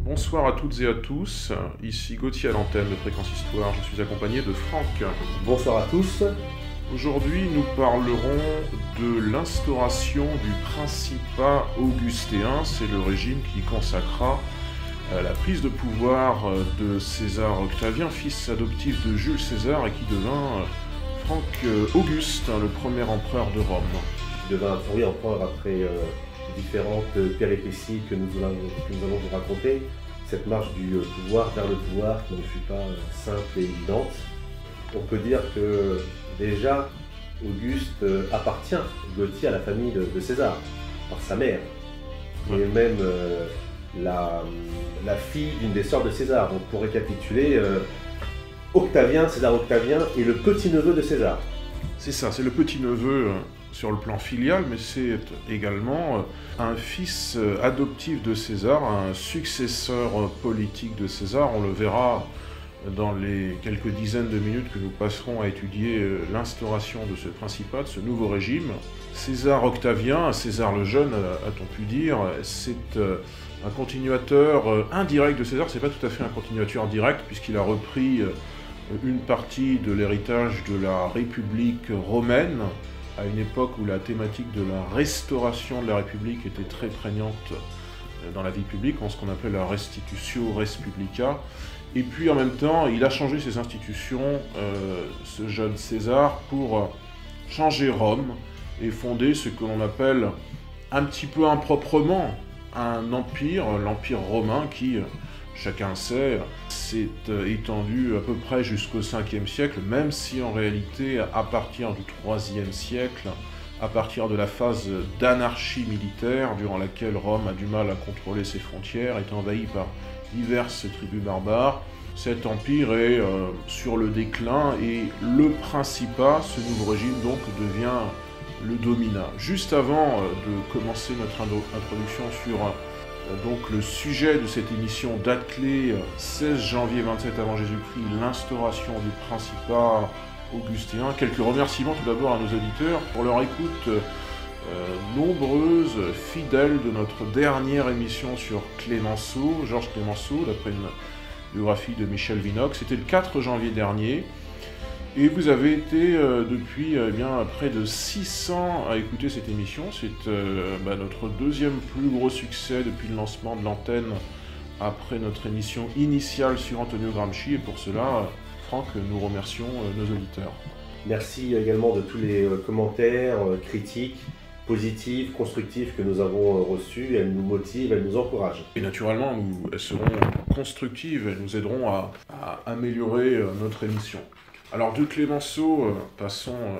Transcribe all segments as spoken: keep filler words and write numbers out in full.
Bonsoir à toutes et à tous, ici Gauthier à l'antenne de Fréquence Histoire, je suis accompagné de Franck. Bonsoir à tous. Aujourd'hui nous parlerons de l'instauration du Principat augustéen, c'est le régime qui consacra la prise de pouvoir de César Octavien, fils adoptif de Jules César et qui devint Franck Auguste, le premier empereur de Rome. Qui devint oui, empereur après euh, différentes péripéties que nous, allons, que nous allons vous raconter. Cette marche du pouvoir vers le pouvoir qui ne fut pas simple et évidente. On peut dire que déjà Auguste appartient, Gauthier, à la famille de, de César, par sa mère. Ouais. Et même euh, la, la fille d'une des sœurs de César. Donc pour récapituler, euh, Octavien, César Octavien, est le petit-neveu de César. C'est ça, c'est le petit-neveu euh, sur le plan filial, mais c'est également euh, un fils euh, adoptif de César, un successeur euh, politique de César. On le verra dans les quelques dizaines de minutes que nous passerons à étudier euh, l'instauration de ce principat, de ce nouveau régime. César Octavien, César le Jeune, a-t-on pu dire, c'est euh, un continuateur euh, indirect de César. C'est pas tout à fait un continuateur direct, puisqu'il a repris euh, une partie de l'héritage de la République romaine, à une époque où la thématique de la restauration de la République était très prégnante dans la vie publique, en ce qu'on appelle la restitutio res publica. Et puis en même temps, il a changé ses institutions, euh, ce jeune César, pour changer Rome et fonder ce que l'on appelle un petit peu improprement un empire, l'empire romain qui, chacun sait, s'est étendu à peu près jusqu'au cinquième siècle, même si en réalité, à partir du troisième siècle, à partir de la phase d'anarchie militaire, durant laquelle Rome a du mal à contrôler ses frontières, est envahie par diverses tribus barbares, cet empire est euh, sur le déclin et le Principat, ce nouveau régime donc, devient le dominat. Juste avant euh, de commencer notre introduction sur euh, donc, le sujet de cette émission, date clé, seize janvier vingt-sept avant Jésus-Christ, l'instauration du Principat augustéen. Quelques remerciements tout d'abord à nos auditeurs pour leur écoute euh, nombreuse, fidèle de notre dernière émission sur Clémenceau, Georges Clémenceau, d'après une biographie de Michel Vinocq. C'était le quatre janvier dernier. Et vous avez été euh, depuis euh, bien, près de six cents à écouter cette émission. C'est euh, bah, notre deuxième plus gros succès depuis le lancement de l'antenne après notre émission initiale sur Antonio Gramsci. Et pour cela, Franck, nous remercions euh, nos auditeurs. Merci également de tous les euh, commentaires, euh, critiques, positives, constructives que nous avons euh, reçus. Elles nous motivent, elles nous encouragent. Et naturellement, nous, elles seront constructives, elles nous aideront à, à améliorer euh, notre émission. Alors de Clémenceau, euh, passons euh,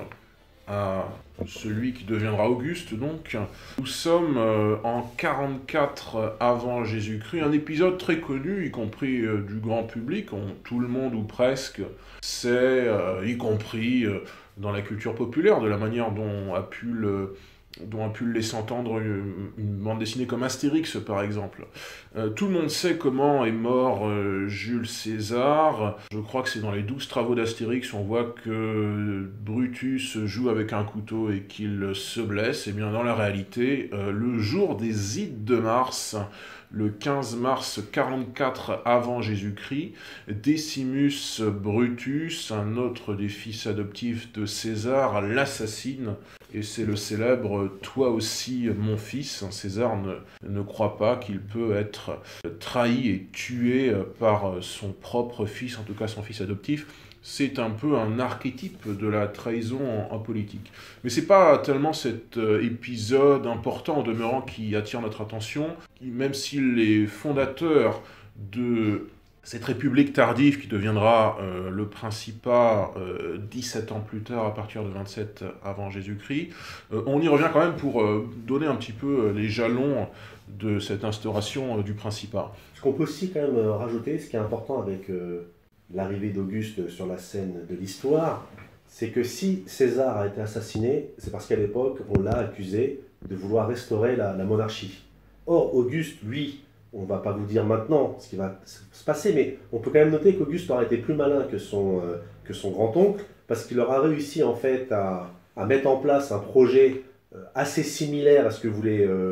à celui qui deviendra Auguste, donc. Nous sommes euh, en quarante-quatre avant Jésus-Christ, un épisode très connu, y compris euh, du grand public, on, tout le monde ou presque sait, euh, y compris euh, dans la culture populaire, de la manière dont a pu le... dont a pu le laisser entendre une, une bande dessinée comme Astérix, par exemple. Euh, tout le monde sait comment est mort euh, Jules César. Je crois que c'est dans les douze travaux d'Astérix, on voit que Brutus joue avec un couteau et qu'il se blesse. Et bien dans la réalité, euh, le jour des Ides de Mars, le quinze mars quarante-quatre avant Jésus-Christ, Decimus Brutus, un autre des fils adoptifs de César, l'assassine. Et c'est le célèbre « Toi aussi, mon fils ». César ne, ne croit pas qu'il peut être trahi et tué par son propre fils, en tout cas son fils adoptif. C'est un peu un archétype de la trahison en, en politique. Mais c'est pas tellement cet euh, épisode important en demeurant qui attire notre attention, qui, même si les fondateurs de cette république tardive qui deviendra euh, le Principat euh, dix-sept ans plus tard, à partir de vingt-sept avant Jésus-Christ, euh, on y revient quand même pour euh, donner un petit peu les jalons de cette instauration euh, du Principat. Ce qu'on peut aussi quand même rajouter, ce qui est important avec euh, l'arrivée d'Auguste sur la scène de l'histoire, c'est que si César a été assassiné, c'est parce qu'à l'époque, on l'a accusé de vouloir restaurer la, la monarchie. Or, Auguste, lui, on ne va pas vous dire maintenant ce qui va se passer, mais on peut quand même noter qu'Auguste aura été plus malin que son, euh, que son grand-oncle, parce qu'il aura réussi en fait à, à mettre en place un projet euh, assez similaire à ce que voulait euh,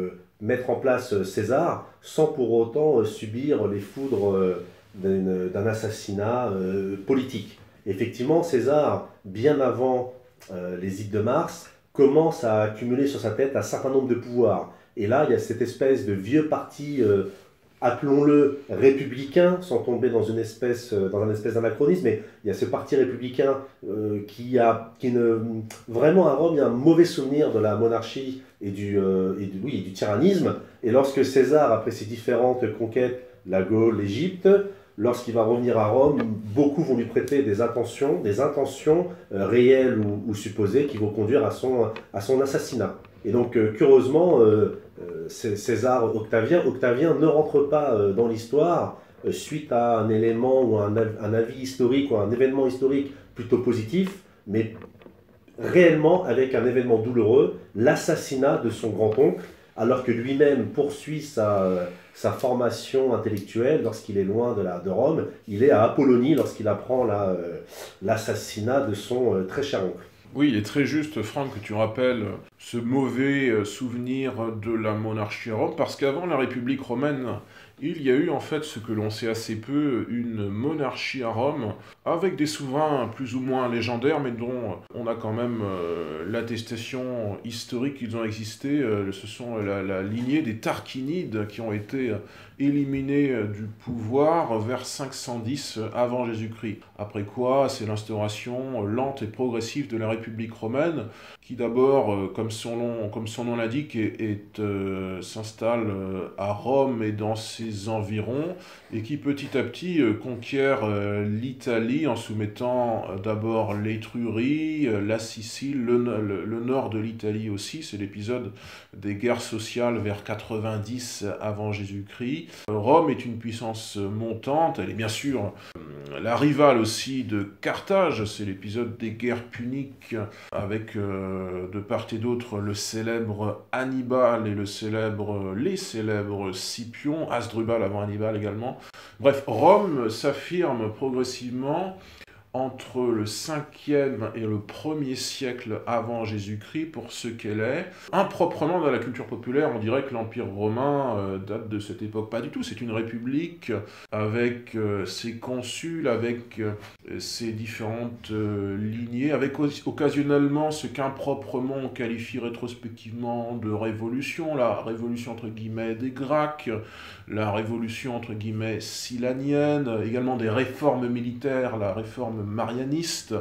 mettre en place César sans pour autant subir les foudres d'un assassinat politique. Effectivement, César, bien avant euh, les Ides de Mars, commence à accumuler sur sa tête un certain nombre de pouvoirs. Et là, il y a cette espèce de vieux parti, euh, appelons-le républicain, sans tomber dans, une espèce, euh, dans un espèce d'anachronisme, mais il y a ce parti républicain euh, qui a, qui ne, vraiment à Rome, il y a un mauvais souvenir de la monarchie et du, euh, et du, oui, et du tyrannisme. Et lorsque César, après ses différentes conquêtes, la Gaule, l'Égypte, lorsqu'il va revenir à Rome, beaucoup vont lui prêter des intentions, des intentions euh, réelles ou, ou supposées qui vont conduire à son, à son assassinat. Et donc, euh, curieusement, euh, euh, César Octavien, Octavien ne rentre pas euh, dans l'histoire euh, suite à un élément ou un, un avis historique ou un événement historique plutôt positif, mais réellement avec un événement douloureux, l'assassinat de son grand-oncle, alors que lui-même poursuit sa, sa formation intellectuelle lorsqu'il est loin de, la, de Rome. Il est à Apollonie lorsqu'il apprend l'assassinat la, de son euh, très cher oncle. Oui, il est très juste, Franck, que tu rappelles ce mauvais souvenir de la monarchie à Rome, parce qu'avant la République romaine, il y a eu en fait ce que l'on sait assez peu, une monarchie à Rome, avec des souverains plus ou moins légendaires, mais dont on a quand même euh, l'attestation historique qu'ils ont existé. Euh, ce sont la, la lignée des Tarquinides qui ont été éliminés du pouvoir vers cinq cent dix avant Jésus-Christ. Après quoi, c'est l'instauration lente et progressive de la République romaine, qui d'abord, euh, comme son nom, comme son nom l'indique, est, est, euh, s'installe euh, à Rome et dans ses environs, et qui petit à petit euh, conquiert euh, l'Italie en soumettant euh, d'abord l'Étrurie, euh, la Sicile, le, le, le nord de l'Italie aussi. C'est l'épisode des guerres sociales vers quatre-vingt-dix avant Jésus-Christ. Euh, Rome est une puissance montante, elle est bien sûr euh, la rivale aussi de Carthage, c'est l'épisode des guerres puniques avec euh, de part et d'autre le célèbre Hannibal et le célèbre, les célèbres Scipion, Hasdrubal avant Hannibal également. Bref, Rome s'affirme progressivement entre le cinquième et le premier siècle avant Jésus-Christ pour ce qu'elle est. Improprement dans la culture populaire, on dirait que l'Empire romain euh, date de cette époque. Pas du tout, c'est une république avec euh, ses consuls, avec euh, ses différentes euh, lignées, avec occasionnellement ce qu'improprement on qualifie rétrospectivement de révolution, la révolution entre guillemets des Gracques, la révolution entre guillemets silanienne, également des réformes militaires, la réforme marianiste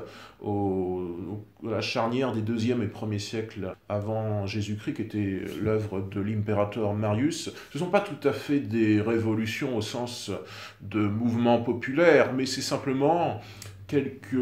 au, au, à la charnière des deuxième et premier siècles avant Jésus-Christ, qui était l'œuvre de l'impérateur Marius. Ce ne sont pas tout à fait des révolutions au sens de mouvements populaires, mais c'est simplement quelques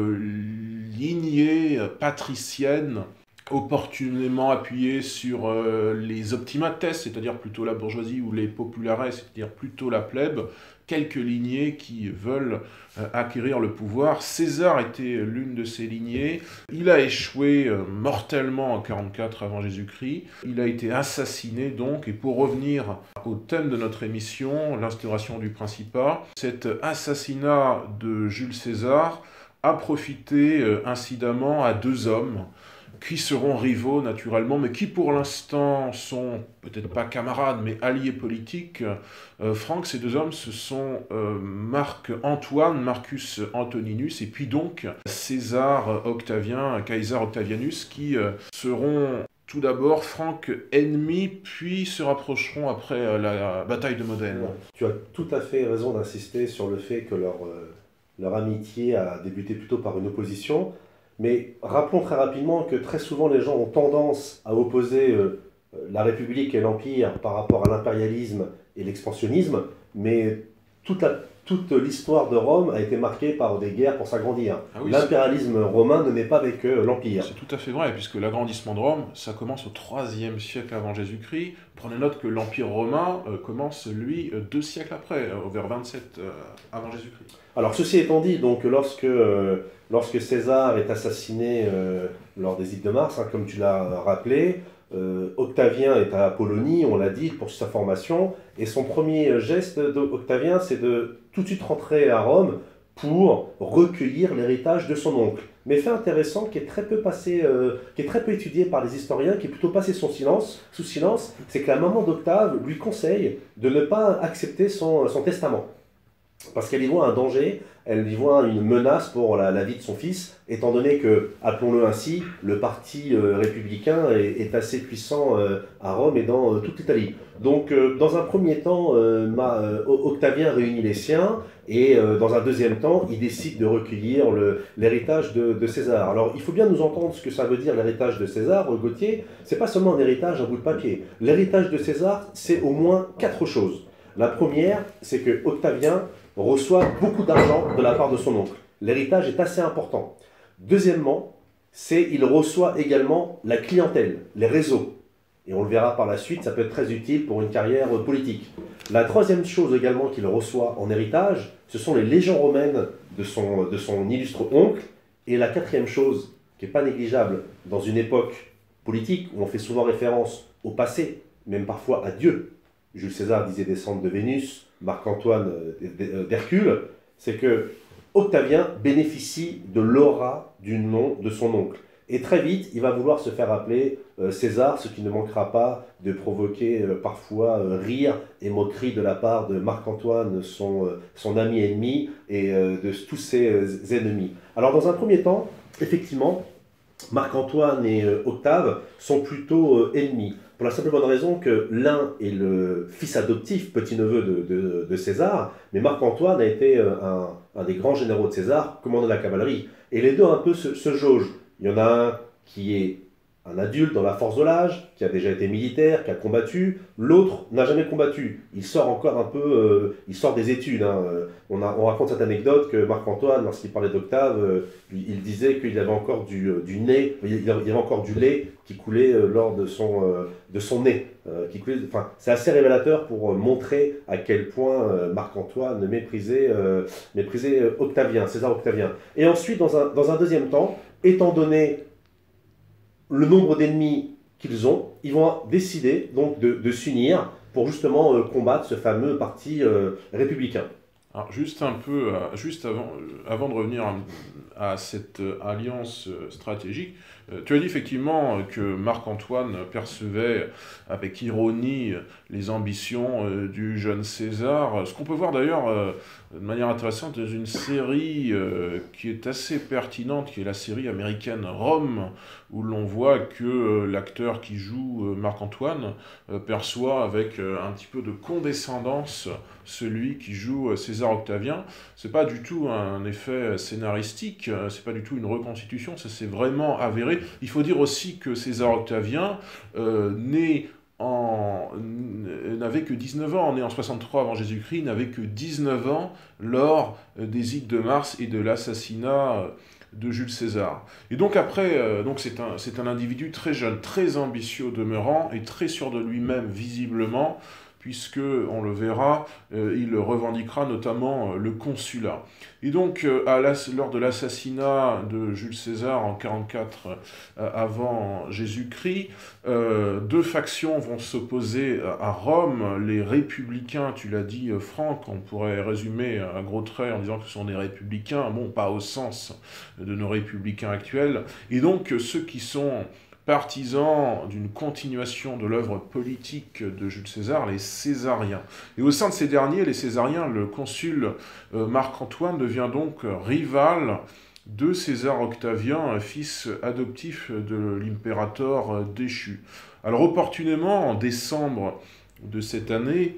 lignées patriciennes opportunément appuyées sur euh, les optimates, c'est-à-dire plutôt la bourgeoisie, ou les populares, c'est-à-dire plutôt la plèbe, quelques lignées qui veulent euh, acquérir le pouvoir. César était l'une de ces lignées. Il a échoué euh, mortellement en quarante-quatre avant Jésus-Christ. Il a été assassiné donc, et pour revenir au thème de notre émission, l'instauration du Principat, cet assassinat de Jules César a profité euh, incidemment à deux hommes qui seront rivaux naturellement, mais qui pour l'instant sont peut-être pas camarades, mais alliés politiques. Euh, Franck, ces deux hommes, ce sont euh, Marc-Antoine, Marcus Antoninus, et puis donc César Octavien, Caesar Octavianus, qui euh, seront tout d'abord, Franck, ennemis, puis se rapprocheront après euh, la bataille de Modène. Tu as tout à fait raison d'insister sur le fait que leur, euh, leur amitié a débuté plutôt par une opposition. Mais rappelons très rapidement que très souvent les gens ont tendance à opposer euh, la République et l'Empire par rapport à l'impérialisme et l'expansionnisme, mais toute, la, toute l'histoire de Rome a été marquée par des guerres pour s'agrandir. Ah oui, l'impérialisme romain ne naît pas avec euh, l'Empire. C'est tout à fait vrai, puisque l'agrandissement de Rome, ça commence au troisième siècle avant Jésus-Christ. Prenez note que l'Empire romain euh, commence, lui, euh, deux siècles après, euh, vers vingt-sept euh, avant Jésus-Christ. Alors ceci étant dit, donc, lorsque, euh, lorsque César est assassiné euh, lors des Ides de Mars, hein, comme tu l'as rappelé, euh, Octavien est à Apollonie, on l'a dit, pour sa formation, et son premier geste d'Octavien, c'est de tout de suite rentrer à Rome pour recueillir l'héritage de son oncle. Mais fait intéressant qui est très peu passé, euh, qui est très peu étudié par les historiens, qui est plutôt passé son silence, sous silence, c'est que la maman d'Octave lui conseille de ne pas accepter son, son testament. Parce qu'elle y voit un danger, elle y voit une menace pour la, la vie de son fils, étant donné que, appelons-le ainsi, le parti euh, républicain est, est assez puissant euh, à Rome et dans euh, toute l'Italie. Donc, euh, dans un premier temps, euh, ma, euh, Octavien réunit les siens, et euh, dans un deuxième temps, il décide de recueillir l'héritage de, de César. Alors, il faut bien nous entendre ce que ça veut dire l'héritage de César, Gauthier. C'est pas seulement un héritage, un bout de papier. L'héritage de César, c'est au moins quatre choses. La première, c'est que Octavien reçoit beaucoup d'argent de la part de son oncle. L'héritage est assez important. Deuxièmement, c'est qu'il reçoit également la clientèle, les réseaux. Et on le verra par la suite, ça peut être très utile pour une carrière politique. La troisième chose également qu'il reçoit en héritage, ce sont les légions romaines de son, de son illustre oncle. Et la quatrième chose, qui n'est pas négligeable dans une époque politique où on fait souvent référence au passé, même parfois à Dieu. Jules César disait descendre de Vénus, Marc-Antoine d'Hercule, c'est que Octavien bénéficie de l'aura du nom de son oncle. Et très vite, il va vouloir se faire appeler euh, César, ce qui ne manquera pas de provoquer euh, parfois euh, rire et moquerie de la part de Marc-Antoine, son, euh, son ami ennemi, et euh, de tous ses euh, ennemis. Alors dans un premier temps, effectivement, Marc-Antoine et euh, Octave sont plutôt euh, ennemis. Pour la simple bonne raison que l'un est le fils adoptif, petit-neveu de, de, de César, mais Marc-Antoine a été un, un des grands généraux de César, commandant la cavalerie. Et les deux un peu se, se jaugent. Il y en a un qui est un adulte dans la force de l'âge, qui a déjà été militaire, qui a combattu. L'autre n'a jamais combattu. Il sort encore un peu, euh, il sort des études. Hein. On, a, on raconte cette anecdote que Marc-Antoine, lorsqu'il parlait d'Octave, euh, il disait qu'il avait encore du, du nez, il y avait encore du lait qui coulait euh, lors de son, euh, de son nez. Euh, qui coulait, enfin, c'est assez révélateur pour euh, montrer à quel point euh, Marc-Antoine méprisait, euh, méprisait euh, Octavien, César Octavien. Et ensuite, dans un, dans un deuxième temps, étant donné le nombre d'ennemis qu'ils ont, ils vont décider donc de, de s'unir pour justement euh, combattre ce fameux parti euh, républicain. Alors juste un peu, euh, juste avant, euh, avant de revenir à, à cette euh, alliance euh, stratégique, euh, tu as dit effectivement euh, que Marc-Antoine percevait avec ironie euh, les ambitions euh, du jeune César, ce qu'on peut voir d'ailleurs euh, de manière intéressante dans une série euh, qui est assez pertinente, qui est la série américaine Rome, où l'on voit que euh, l'acteur qui joue euh, Marc-Antoine euh, perçoit avec euh, un petit peu de condescendance celui qui joue euh, César Octavien. C'est pas du tout un effet scénaristique, euh, c'est pas du tout une reconstitution, ça s'est vraiment avéré. Il faut dire aussi que César Octavien, euh, né en... n'avait que dix-neuf ans, né en soixante-trois avant Jésus-Christ, n'avait que dix-neuf ans lors des Ides de Mars et de l'assassinat de Jules César. Et donc après, euh, donc c'est un, c'est un individu très jeune, très ambitieux au demeurant, et très sûr de lui-même visiblement, puisque, on le verra, euh, il revendiquera notamment euh, le consulat. Et donc, euh, à lors de l'assassinat de Jules César en quarante-quatre euh, avant Jésus-Christ, euh, deux factions vont s'opposer à Rome, les républicains, tu l'as dit euh, Franck, on pourrait résumer à gros traits en disant que ce sont des républicains, bon, pas au sens de nos républicains actuels, et donc ceux qui sont partisans d'une continuation de l'œuvre politique de Jules César, les Césariens. Et au sein de ces derniers, les Césariens, le consul euh, Marc-Antoine devient donc rival de César Octavien, fils adoptif de l'impérator euh, déchu. Alors opportunément, en décembre de cette année,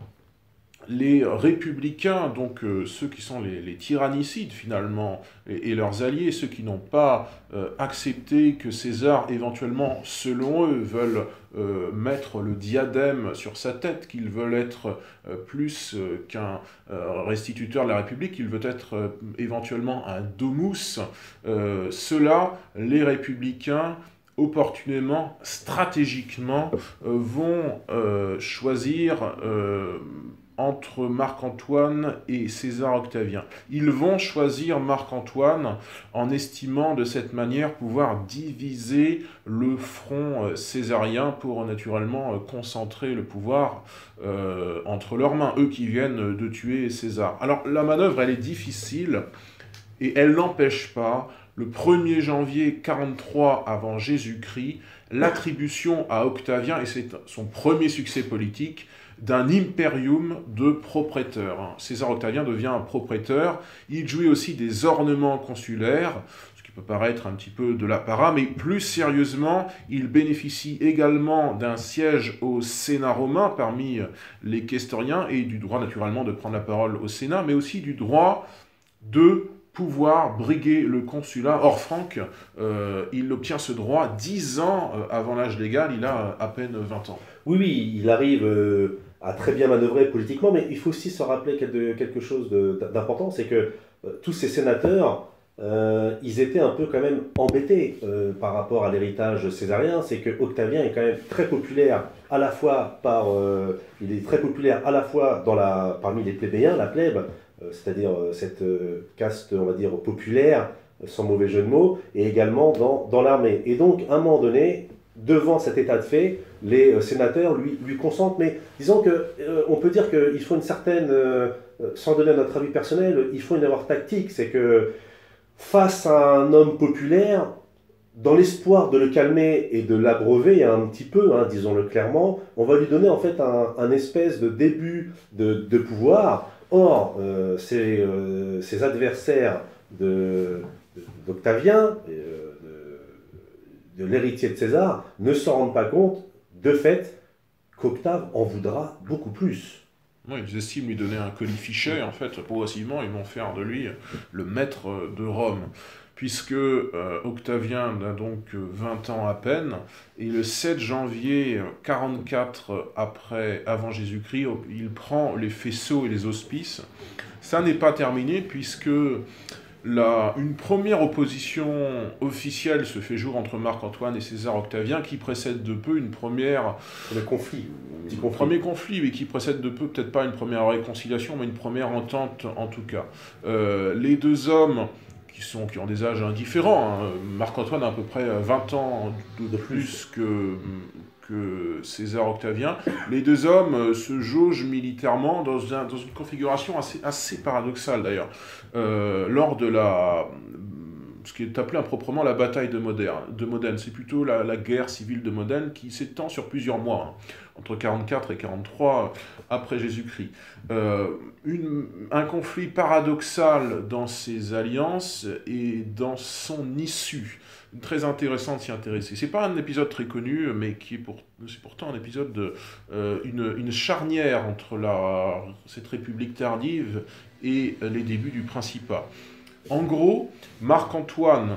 les républicains, donc euh, ceux qui sont les, les tyrannicides finalement, et, et leurs alliés, ceux qui n'ont pas euh, accepté que César, éventuellement, selon eux, veulent euh, mettre le diadème sur sa tête, qu'ils veulent être euh, plus euh, qu'un euh, restituteur de la République, qu'ils veulent être euh, éventuellement un domus, euh, ceux-là, les républicains, opportunément, stratégiquement, euh, vont euh, choisir... Euh, entre Marc-Antoine et César Octavien. Ils vont choisir Marc-Antoine en estimant de cette manière pouvoir diviser le front césarien pour naturellement concentrer le pouvoir euh, entre leurs mains, eux qui viennent de tuer César. Alors la manœuvre, elle est difficile et elle n'empêche pas, le premier janvier quarante-trois avant Jésus-Christ, l'attribution à Octavien, et c'est son premier succès politique, d'un impérium de propriétaires. César Octavien devient un propriétaire, il jouit aussi des ornements consulaires, ce qui peut paraître un petit peu de l'apparat, mais plus sérieusement, il bénéficie également d'un siège au Sénat romain parmi les questoriens, et du droit naturellement de prendre la parole au Sénat, mais aussi du droit de pouvoir briguer le consulat. Or, Franck, euh, il obtient ce droit dix ans avant l'âge légal, il a à peine vingt ans. Oui, oui, il arrive euh, à très bien manœuvrer politiquement, mais il faut aussi se rappeler quelque chose d'important, c'est que euh, tous ces sénateurs, euh, ils étaient un peu quand même embêtés euh, par rapport à l'héritage césarien, c'est que Octavien est quand même très populaire à la fois par, euh, il est très populaire à la fois dans la, parmi les plébéiens, la plèbe, euh, c'est-à-dire euh, cette euh, caste, on va dire, populaire, sans mauvais jeu de mots, et également dans, dans l'armée. Et donc, à un moment donné, devant cet état de fait, les euh, sénateurs lui, lui consentent, mais disons que euh, on peut dire qu'il faut une certaine, euh, sans donner notre avis personnel, il faut une erreur tactique, c'est que face à un homme populaire, dans l'espoir de le calmer et de l'abreuver un petit peu, hein, disons-le clairement, on va lui donner en fait un, un espèce de début de, de pouvoir. Or, euh, ces, euh, ces adversaires d'Octavien, euh, de, de l'héritier de César, ne se rendent pas compte, de fait, qu'Octave en voudra beaucoup plus. Oui, ils estiment lui donner un colifichet, en fait, progressivement, ils vont faire de lui le maître de Rome, puisque euh, Octavien a donc vingt ans à peine, et le sept janvier quarante-quatre après, avant Jésus-Christ, il prend les faisceaux et les hospices. Ça n'est pas terminé, puisque la, une première opposition officielle se fait jour entre Marc-Antoine et César Octavien, qui précède de peu une première... Le conflit. Un premier conflit, mais qui précède de peu, peut-être pas une première réconciliation, mais une première entente en tout cas. Euh, les deux hommes, qui, sont, qui ont des âges indifférents, hein, Marc-Antoine a à peu près vingt ans de, de plus que, que César Octavien, les deux hommes se jaugent militairement dans, un, dans une configuration assez, assez paradoxale d'ailleurs. Euh, lors de la... ce qui est appelé improprement la bataille de Modène. De Modène. C'est plutôt la, la guerre civile de Modène qui s'étend sur plusieurs mois, hein, entre quarante-quatre et quarante-trois après Jésus-Christ. Euh, une, un conflit paradoxal dans ses alliances et dans son issue. Très intéressant de s'y intéresser. C'est pas un épisode très connu, mais qui est pour, c'est pourtant un épisode de euh, une, une charnière entre la, cette république tardive et les débuts du Principat. En gros, Marc-Antoine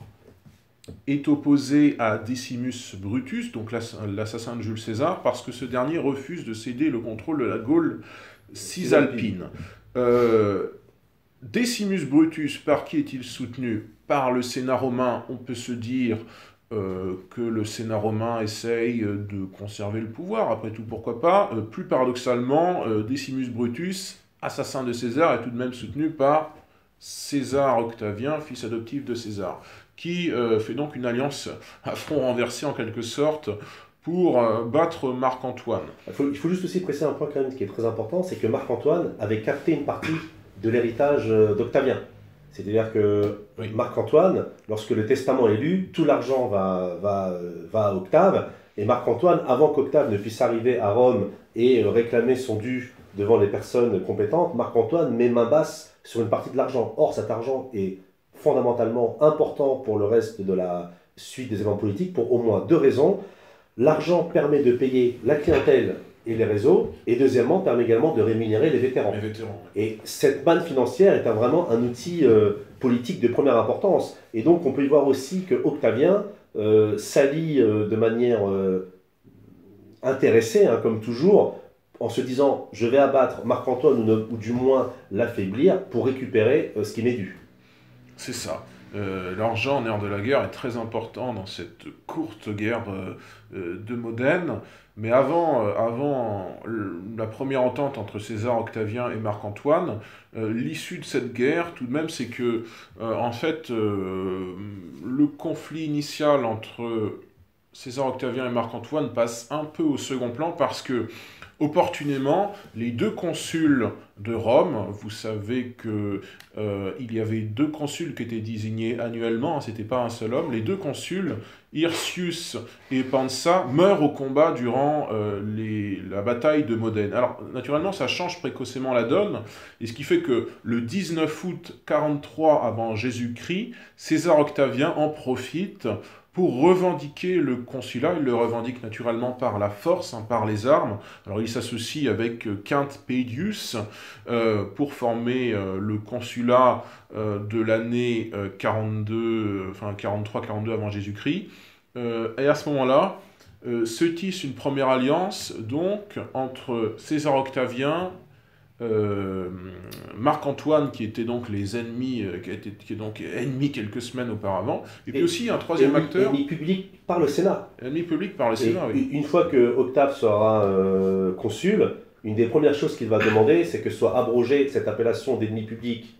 est opposé à Decimus Brutus, donc l'assassin de Jules César, parce que ce dernier refuse de céder le contrôle de la Gaule cisalpine. Euh, Decimus Brutus, par qui est-il soutenu? Par le Sénat romain. On peut se dire euh, que le Sénat romain essaye de conserver le pouvoir, après tout pourquoi pas. Euh, plus paradoxalement, euh, Decimus Brutus, assassin de César, est tout de même soutenu par César Octavien, fils adoptif de César, qui euh, fait donc une alliance à front renversé en quelque sorte pour euh, battre Marc-Antoine. Il faut, il faut juste aussi préciser un point quand même qui est très important, c'est que Marc-Antoine avait capté une partie de l'héritage d'Octavien. C'est-à-dire que oui. Marc-Antoine, lorsque le testament est lu, tout l'argent va, va, va à Octave, et Marc-Antoine, avant qu'Octave ne puisse arriver à Rome et réclamer son dû devant les personnes compétentes, Marc-Antoine met main basse sur une partie de l'argent. Or, cet argent est fondamentalement important pour le reste de la suite des événements politiques pour au moins deux raisons. L'argent permet de payer la clientèle et les réseaux, et deuxièmement, permet également de rémunérer les vétérans. Les vétérans. Et cette manne financière est un, vraiment un outil euh, politique de première importance. Et donc, on peut y voir aussi que Octavien euh, s'allie euh, de manière euh, intéressée, hein, comme toujours, en se disant « je vais abattre Marc-Antoine ou, ou du moins l'affaiblir pour récupérer euh, ce qui m'est dû ». C'est ça. Euh, L'argent, nerf de la guerre, est très important dans cette courte guerre euh, euh, de Modène. Mais avant, euh, avant le- la première entente entre César Octavien et Marc-Antoine, euh, l'issue de cette guerre, tout de même, c'est que, euh, en fait, euh, le conflit initial entre César Octavien et Marc-Antoine passe un peu au second plan parce que, opportunément, les deux consuls de Rome, vous savez que euh, il y avait deux consuls qui étaient désignés annuellement, hein, c'était pas un seul homme, les deux consuls, Hirtius et Pansa, meurent au combat durant euh, les- la bataille de Modène. Alors, naturellement, ça change précocement la donne, et ce qui fait que le dix-neuf août quarante-trois avant Jésus-Christ, César Octavien en profite pour revendiquer le consulat. Il le revendique naturellement par la force, hein, par les armes. Alors il s'associe avec euh, Quinte Pedius euh, pour former euh, le consulat euh, de l'année euh, quarante-deux, euh, enfin quarante-trois quarante-deux avant Jésus-Christ. Euh, et à ce moment-là, euh, se tisse une première alliance donc entre César Octavien, euh, Marc-Antoine, qui était donc les ennemis, euh, qui, a été, qui est donc ennemi quelques semaines auparavant, et puis Et- aussi un troisième ennemi, acteur, ennemi public par le Sénat. ennemi public par le Et Sénat, oui. une fois que Octave sera euh, consul, une des premières choses qu'il va demander, c'est que soit abrogée cette appellation d'ennemi public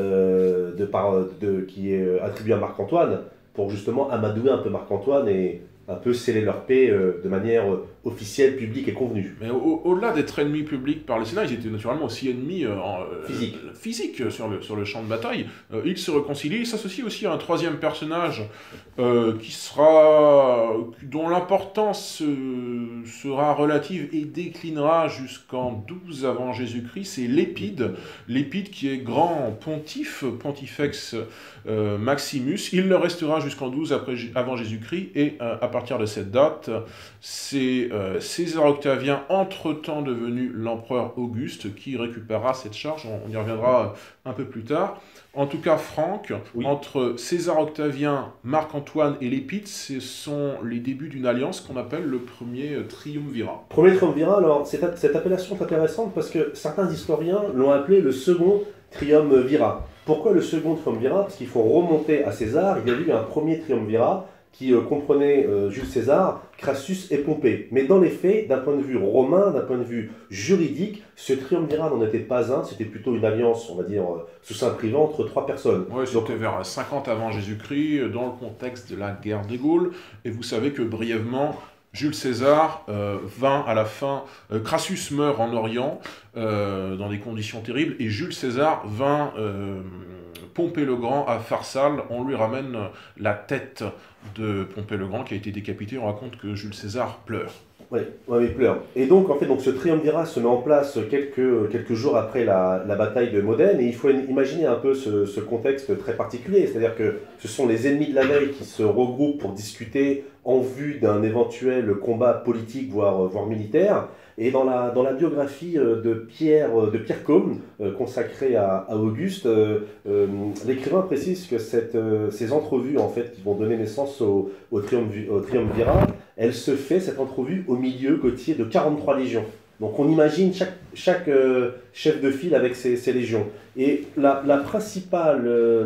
euh, de par, de, qui est attribuée à Marc-Antoine, pour justement amadouer un peu Marc-Antoine et un peu sceller leur paix euh, de manière euh, officielle, publique et convenue. Mais au- au-delà d'être ennemis publics par le Sénat, ils étaient naturellement aussi ennemis euh, en, euh, Physique. physiques sur le, sur le champ de bataille. Euh, ils se réconcilient, ils s'associent aussi à un troisième personnage euh, qui sera, dont l'importance euh, sera relative et déclinera jusqu'en douze avant Jésus-Christ, c'est Lépide. Lépide qui est grand pontife, pontifex euh, Maximus. Il le restera jusqu'en douze après, avant Jésus-Christ, et euh, à partir de cette date, c'est euh, César Octavien, entre-temps devenu l'empereur Auguste, qui récupérera cette charge. On, on y reviendra un peu plus tard. En tout cas, Franck, Oui. entre César Octavien, Marc-Antoine et Lépide, ce sont les débuts d'une alliance qu'on appelle le premier euh, triumvirat. Premier triumvirat, alors cette, cette appellation est intéressante parce que certains historiens l'ont appelé le second triumvirat. Pourquoi le second triumvirat? Parce qu'il faut remonter à César. Il y a eu un premier triumvirat qui euh, comprenait euh, Jules César, Crassus et Pompée. Mais dans les faits, d'un point de vue romain, d'un point de vue juridique, ce triumvirat n'en était pas un, c'était plutôt une alliance, on va dire, euh, sous seing privé entre trois personnes. Oui, c'était vers cinquante avant Jésus-Christ, dans le contexte de la guerre des Gaules. Et vous savez que brièvement, Jules César euh, vint à la fin, euh, Crassus meurt en Orient euh, dans des conditions terribles, et Jules César vint euh, Pompée le Grand à Pharsale. On lui ramène la tête de Pompée le Grand qui a été décapité. On raconte que Jules César pleure. Oui, ouais, il pleure. Et donc, en fait, donc, ce triumvirat se met en place quelques, quelques jours après la, la bataille de Modène, et il faut imaginer un peu ce, ce contexte très particulier, c'est-à-dire que ce sont les ennemis de la veille qui se regroupent pour discuter en vue d'un éventuel combat politique, voire, voire militaire. Et dans la, dans la biographie de Pierre, de Pierre Côme, euh, consacrée à, à Auguste, euh, euh, l'écrivain précise que cette, euh, ces entrevues, en fait, qui vont donner naissance au, au, triumvi, au triumvirat, elle se fait, cette entrevue, au milieu côtier de quarante-trois légions. Donc on imagine chaque, chaque euh, chef de file avec ses, ses légions. Et la, la principale euh,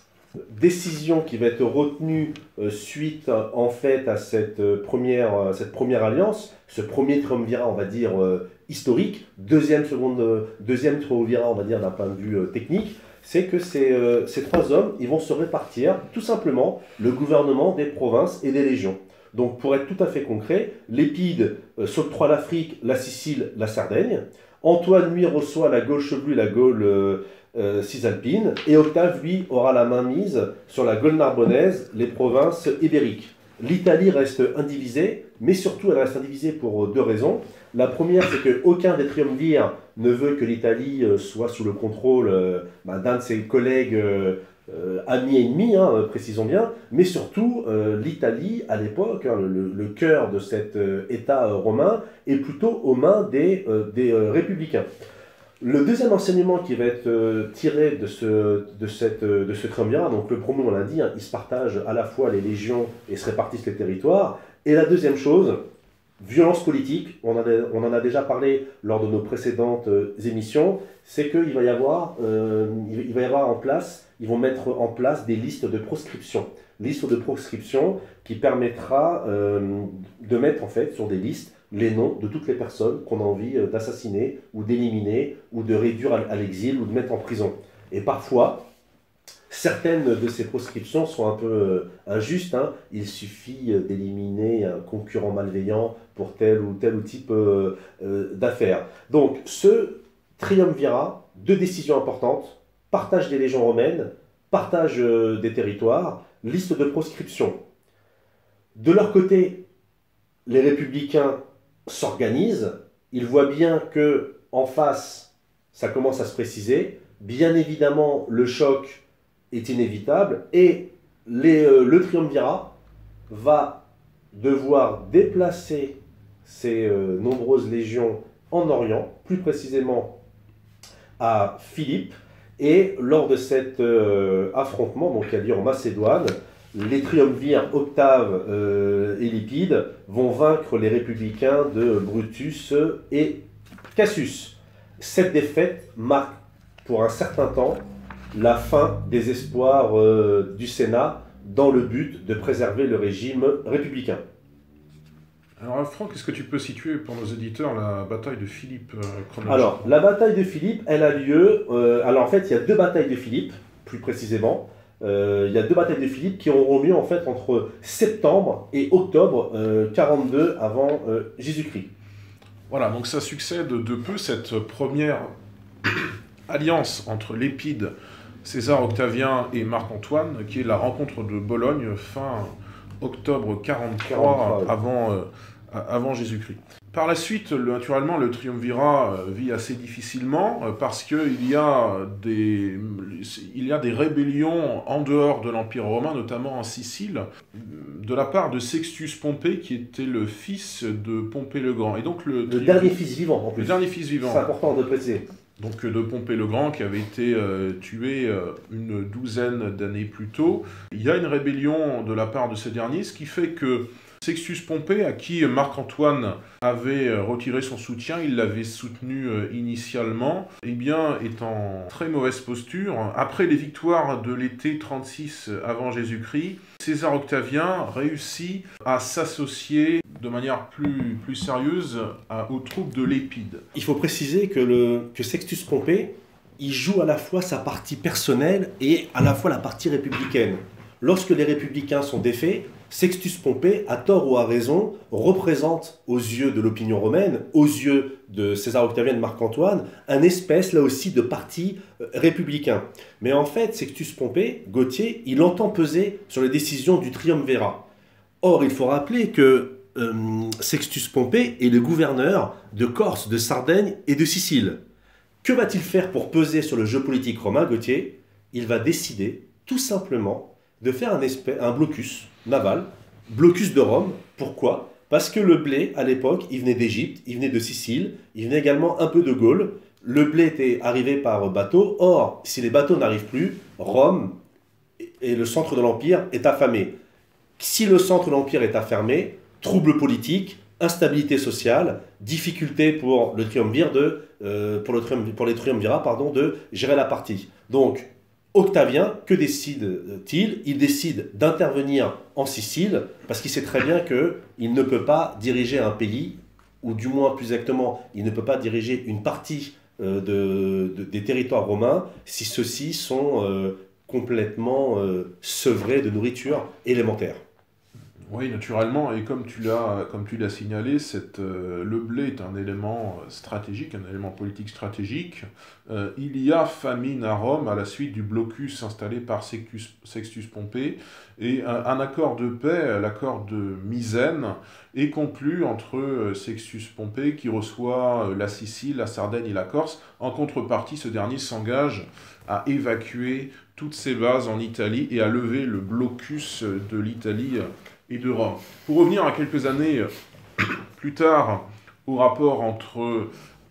décision qui va être retenue euh, suite en fait à cette, euh, première, euh, cette première alliance, ce premier triumvirat, on va dire, euh, historique, deuxième, seconde, euh, deuxième triumvirat, on va dire, d'un point de vue euh, technique, c'est que ces, euh, ces trois hommes, ils vont se répartir tout simplement le gouvernement des provinces et des légions. Donc pour être tout à fait concret, Lépide euh, s'octroie l'Afrique, la Sicile, la Sardaigne. Antoine, lui, reçoit la Gaule chevelue, la Gaule euh, euh, cisalpine. Et Octave, lui, aura la main mise sur la Gaule narbonnaise, les provinces ibériques. L'Italie reste indivisée, mais surtout elle reste indivisée pour deux raisons. La première, c'est qu'aucun des triumvirs ne veut que l'Italie euh, soit sous le contrôle euh, bah, d'un de ses collègues euh, Euh, amis et ennemis, hein, précisons bien, mais surtout euh, l'Italie, à l'époque, hein, le, le cœur de cet euh, État euh, romain, est plutôt aux mains des, euh, des euh, républicains. Le deuxième enseignement qui va être euh, tiré de ce, de, cette, euh, de ce triumvirat, donc le premier, on l'a dit, hein, ils se partagent à la fois les légions et se répartissent les territoires, et la deuxième chose, Violence politique, on en a, on en a déjà parlé lors de nos précédentes euh, émissions, c'est qu'il va y avoir, euh, il va y avoir en place, ils vont mettre en place des listes de proscription. Liste de proscription qui permettra euh, de mettre en fait sur des listes les noms de toutes les personnes qu'on a envie d'assassiner ou d'éliminer ou de réduire à l'exil ou de mettre en prison. Et parfois, certaines de ces proscriptions sont un peu injustes. Hein. Il suffit d'éliminer un concurrent malveillant pour tel ou tel ou type euh, euh, d'affaires. Donc, ce triumvirat, deux décisions importantes, partage des légions romaines, partage euh, des territoires, liste de proscription. De leur côté, les républicains s'organisent, ils voient bien que en face, ça commence à se préciser. Bien évidemment, le choc est inévitable et les, euh, le triumvirat va devoir déplacer ses euh, nombreuses légions en Orient, plus précisément à Philippe. Et lors de cet euh, affrontement, donc qui a lieu en Macédoine, les triumvirs Octave euh, et Lipide vont vaincre les républicains de Brutus et Cassius. Cette défaite marque pour un certain temps la fin des espoirs euh, du Sénat dans le but de préserver le régime républicain. Alors Franck, est-ce que tu peux situer pour nos éditeurs la bataille de Philippe euh, Alors, la bataille de Philippe, elle a lieu... Euh, alors en fait, il y a deux batailles de Philippe, plus précisément. Euh, il y a deux batailles de Philippe qui auront lieu en fait entre septembre et octobre euh, quarante-deux avant euh, Jésus-Christ. Voilà, donc ça succède de peu cette première alliance entre Lépide, César Octavien et Marc-Antoine, qui est la rencontre de Bologne fin octobre quarante-trois avant, euh, avant Jésus-Christ. Par la suite, le, naturellement, le triumvirat euh, vit assez difficilement euh, parce qu'il y a des, il y a des rébellions en dehors de l'Empire romain, notamment en Sicile, de la part de Sextus Pompée, qui était le fils de Pompée le Grand. Et donc le, le dernier fils vivant, en plus. Le dernier fils vivant. C'est important de préciser. Donc de Pompée le Grand, qui avait été euh, tué euh, une douzaine d'années plus tôt. Il y a une rébellion de la part de ce dernier, ce qui fait que Sextus Pompée, à qui Marc-Antoine avait retiré son soutien, il l'avait soutenu initialement, eh bien, est en très mauvaise posture. Après les victoires de l'été trente-six avant Jésus-Christ, César Octavien réussit à s'associer de manière plus, plus sérieuse à, aux troupes de Lépide. Il faut préciser que, le, que Sextus Pompée, il joue à la fois sa partie personnelle et à la fois la partie républicaine. Lorsque les républicains sont défaits, Sextus Pompée, à tort ou à raison, représente aux yeux de l'opinion romaine, aux yeux de César Octavien et de Marc-Antoine, un espèce, là aussi, de parti euh, républicain. Mais en fait, Sextus Pompée, Gauthier, il entend peser sur les décisions du triumvirat. Or, il faut rappeler que euh, Sextus Pompée est le gouverneur de Corse, de Sardaigne et de Sicile. Que va-t-il faire pour peser sur le jeu politique romain, Gauthier? Il va décider, tout simplement, de faire un, espèce, un blocus naval, blocus de Rome. Pourquoi? Parce que le blé, à l'époque, il venait d'Égypte, il venait de Sicile, il venait également un peu de Gaule. Le blé était arrivé par bateau. Or, si les bateaux n'arrivent plus, Rome et le centre de l'Empire est affamé. Si le centre de l'Empire est affamé, trouble politique, instabilité sociale, difficulté pour le triumvirat de, euh, pour, le triumvirat, pour les triumvirats pardon, de gérer la partie. Donc, Octavien, que décide-t-il? Il décide d'intervenir en Sicile parce qu'il sait très bien qu'il ne peut pas diriger un pays, ou du moins plus exactement, il ne peut pas diriger une partie euh, de, de, des territoires romains si ceux-ci sont euh, complètement euh, sevrés de nourriture élémentaire. Oui, naturellement, et comme tu l'as, comme tu l'as signalé, cette, euh, le blé est un élément stratégique, un élément politique stratégique. Euh, il y a famine à Rome à la suite du blocus installé par Sextus, Sextus Pompée, et un, un accord de paix, l'accord de Misène, est conclu entre Sextus Pompée, qui reçoit la Sicile, la Sardaigne et la Corse. En contrepartie, ce dernier s'engage à évacuer toutes ses bases en Italie et à lever le blocus de l'Italie et de Rome. Pour revenir à quelques années plus tard au rapport entre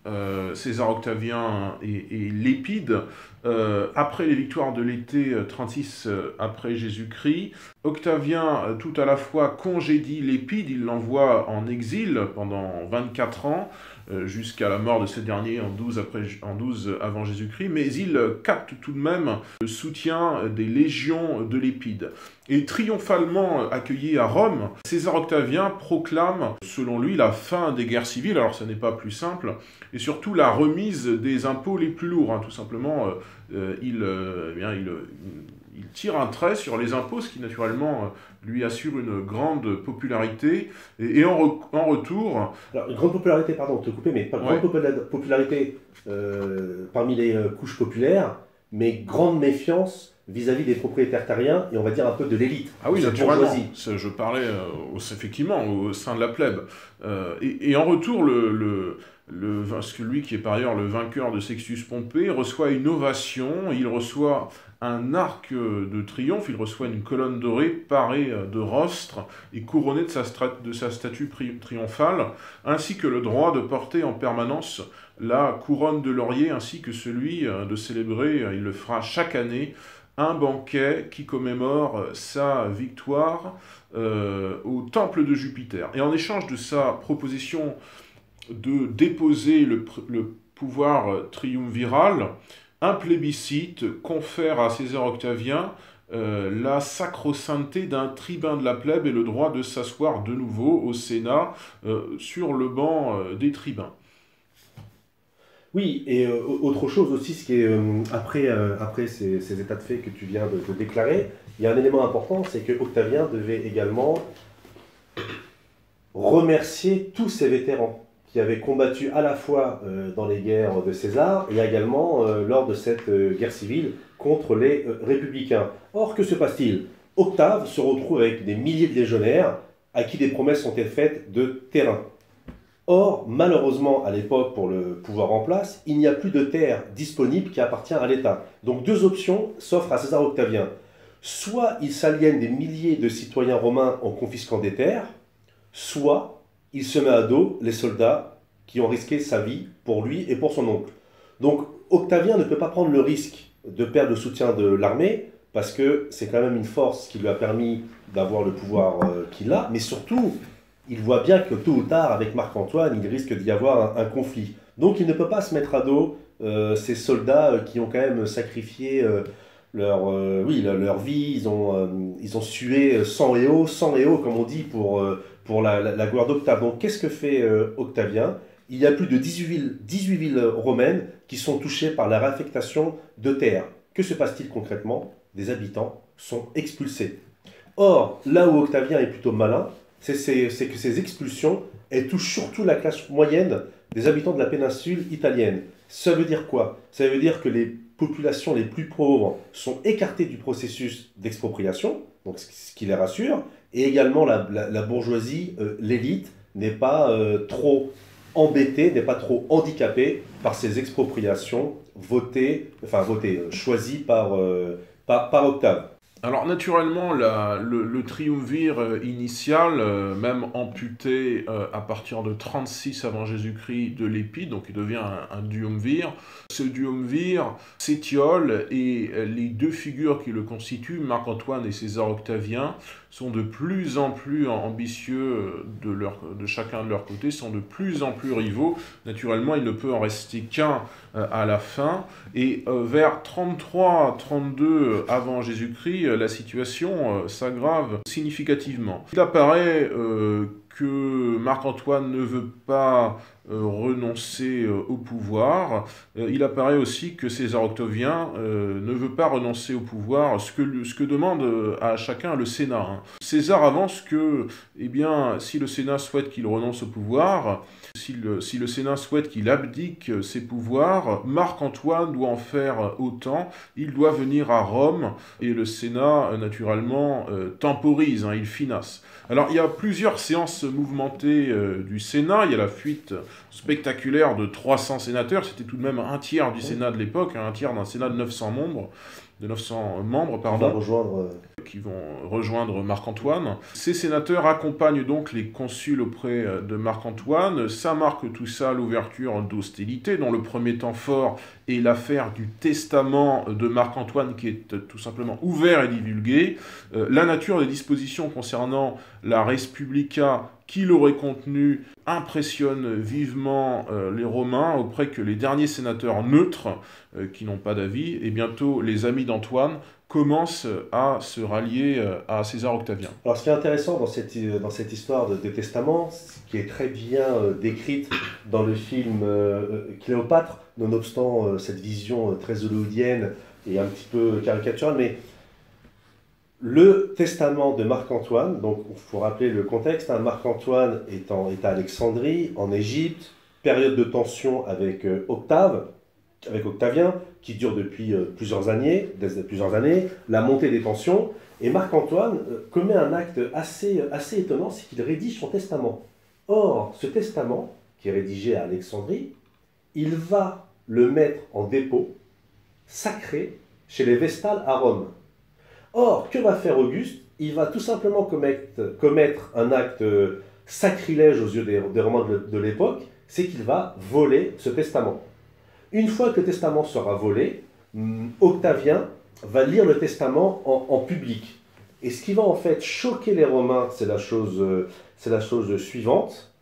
euh, César Octavien et, et Lépide, euh, après les victoires de l'été trente-six euh, après Jésus-Christ. Octavien, euh, tout à la fois, congédie Lépide, il l'envoie en exil pendant vingt-quatre ans, euh, jusqu'à la mort de ce dernier en douze, après, en douze avant Jésus-Christ, mais il capte tout de même le soutien des légions de Lépide. Et triomphalement accueilli à Rome, César Octavien proclame, selon lui, la fin des guerres civiles, alors ce n'est pas plus simple, et surtout la remise des impôts les plus lourds, hein, tout simplement, euh, il, euh, eh bien, il, il tire un trait sur les impôts, ce qui naturellement lui assure une grande popularité, et, et en, re, en retour... Alors, une grande popularité, pardon de te couper, mais pas ouais. grande popularité euh, parmi les euh, couches populaires, mais grande méfiance vis-à-vis des propriétaires terriens et on va dire un peu de l'élite. Ah oui, naturellement, je parlais euh, effectivement au sein de la plèbe. Euh, et, et en retour, le, le, le, lui qui est par ailleurs le vainqueur de Sextius Pompée reçoit une ovation, il reçoit un arc de triomphe, il reçoit une colonne dorée parée de rostres et couronnée de sa, de sa statue triomphale, ainsi que le droit de porter en permanence la couronne de laurier, ainsi que celui de célébrer, il le fera chaque année, un banquet qui commémore sa victoire euh, au temple de Jupiter. Et en échange de sa proposition de déposer le, le pouvoir triumviral, un plébiscite confère à César Octavien euh, la sacro-sainteté d'un tribun de la plèbe et le droit de s'asseoir de nouveau au Sénat euh, sur le banc euh, des tribuns. Oui, et euh, autre chose aussi, ce qui est, euh, après, euh, après ces, ces états de fait que tu viens de, de déclarer, il y a un élément important, c'est que Octavien devait également remercier tous ses vétérans qui avaient combattu à la fois euh, dans les guerres de César et également euh, lors de cette euh, guerre civile contre les euh, républicains. Or, que se passe-t-il? Octave se retrouve avec des milliers de légionnaires à qui des promesses ont été faites de terrain. Or, malheureusement, à l'époque, pour le pouvoir en place, il n'y a plus de terre disponible qui appartient à l'État. Donc deux options s'offrent à César Octavien. Soit il s'aliène des milliers de citoyens romains en confisquant des terres, soit il se met à dos les soldats qui ont risqué sa vie pour lui et pour son oncle. Donc Octavien ne peut pas prendre le risque de perdre le soutien de l'armée, parce que c'est quand même une force qui lui a permis d'avoir le pouvoir euh, qu'il a, mais surtout... il voit bien que tôt ou tard, avec Marc-Antoine, il risque d'y avoir un, un conflit. Donc il ne peut pas se mettre à dos euh, ces soldats qui ont quand même sacrifié euh, leur, euh, oui, leur, leur vie, ils ont, euh, ils ont sué sang et eau, sang et eau, comme on dit, pour, euh, pour la, la, la gloire d'Octave. Donc qu'est-ce que fait euh, Octavien? Il y a plus de dix-huit villes, dix-huit villes romaines qui sont touchées par la réaffectation de terres. Que se passe-t-il concrètement? Des habitants sont expulsés. Or, là où Octavien est plutôt malin, c'est que ces expulsions, elles touchent surtout la classe moyenne des habitants de la péninsule italienne. Ça veut dire quoi? Ça veut dire que les populations les plus pauvres sont écartées du processus d'expropriation, donc ce qui les rassure, et également la, la, la bourgeoisie, euh, l'élite, n'est pas euh, trop embêtée, n'est pas trop handicapée par ces expropriations votées, enfin votées, euh, choisies par, euh, par, par Octave. Alors naturellement, la, le, le triumvir initial, euh, même amputé euh, à partir de trente-six avant Jésus-Christ de Lépide, donc il devient un, un duumvir. Ce duumvir s'étiole et les deux figures qui le constituent, Marc-Antoine et César Octavien, sont de plus en plus ambitieux de, leur, de chacun de leur côté, sont de plus en plus rivaux. Naturellement, il ne peut en rester qu'un euh, à la fin. Et euh, vers trente-trois trente-deux avant Jésus-Christ, la situation euh, s'aggrave significativement. Il apparaît euh, que Marc-Antoine ne veut pas euh, renoncer euh, au pouvoir. Euh, il apparaît aussi que César Octavien euh, ne veut pas renoncer au pouvoir, ce que, ce que demande euh, à chacun le Sénat. Hein. César avance que, eh bien, si le Sénat souhaite qu'il renonce au pouvoir, si le, si le Sénat souhaite qu'il abdique ses pouvoirs, Marc-Antoine doit en faire autant, il doit venir à Rome, et le Sénat, naturellement, euh, temporise, hein, il finasse. Alors, il y a plusieurs séances mouvementées euh, du Sénat, il y a la fuite spectaculaire de trois cents sénateurs, c'était tout de même un tiers du Sénat de l'époque, un tiers d'un Sénat de neuf cents membres, de neuf cents membres, pardon. On va rejoindre... qui vont rejoindre Marc-Antoine. Ces sénateurs accompagnent donc les consuls auprès de Marc-Antoine. Ça marque tout ça l'ouverture d'hostilités, dont le premier temps fort est l'affaire du testament de Marc-Antoine qui est tout simplement ouvert et divulgué. Euh, la nature des dispositions concernant la Respublica qui l'aurait contenu impressionne vivement euh, les Romains, auprès que les derniers sénateurs neutres, euh, qui n'ont pas d'avis, et bientôt les amis d'Antoine, commencent à se rallier à César Octavien. Alors ce qui est intéressant dans cette, dans cette histoire de, de testament, qui est très bien euh, décrite dans le film euh, Cléopâtre, nonobstant euh, cette vision euh, très hollywoodienne et un petit peu caricaturale, mais le testament de Marc-Antoine, donc il faut rappeler le contexte, hein, Marc-Antoine est, en, est à Alexandrie, en Égypte, période de tension avec euh, Octave, avec Octavien, qui dure depuis euh, plusieurs années, des, plusieurs années, la montée des tensions, et Marc-Antoine euh, commet un acte assez, assez étonnant, c'est qu'il rédige son testament. Or, ce testament, qui est rédigé à Alexandrie, il va le mettre en dépôt, sacré, chez les Vestales à Rome. Or, que va faire Auguste? Il va tout simplement commettre, commettre un acte sacrilège aux yeux des, des Romains de, de l'époque, c'est qu'il va voler ce testament. Une fois que le testament sera volé, Octavien va lire le testament en, en public. Et ce qui va en fait choquer les Romains, c'est la chose, c'est la chose suivante.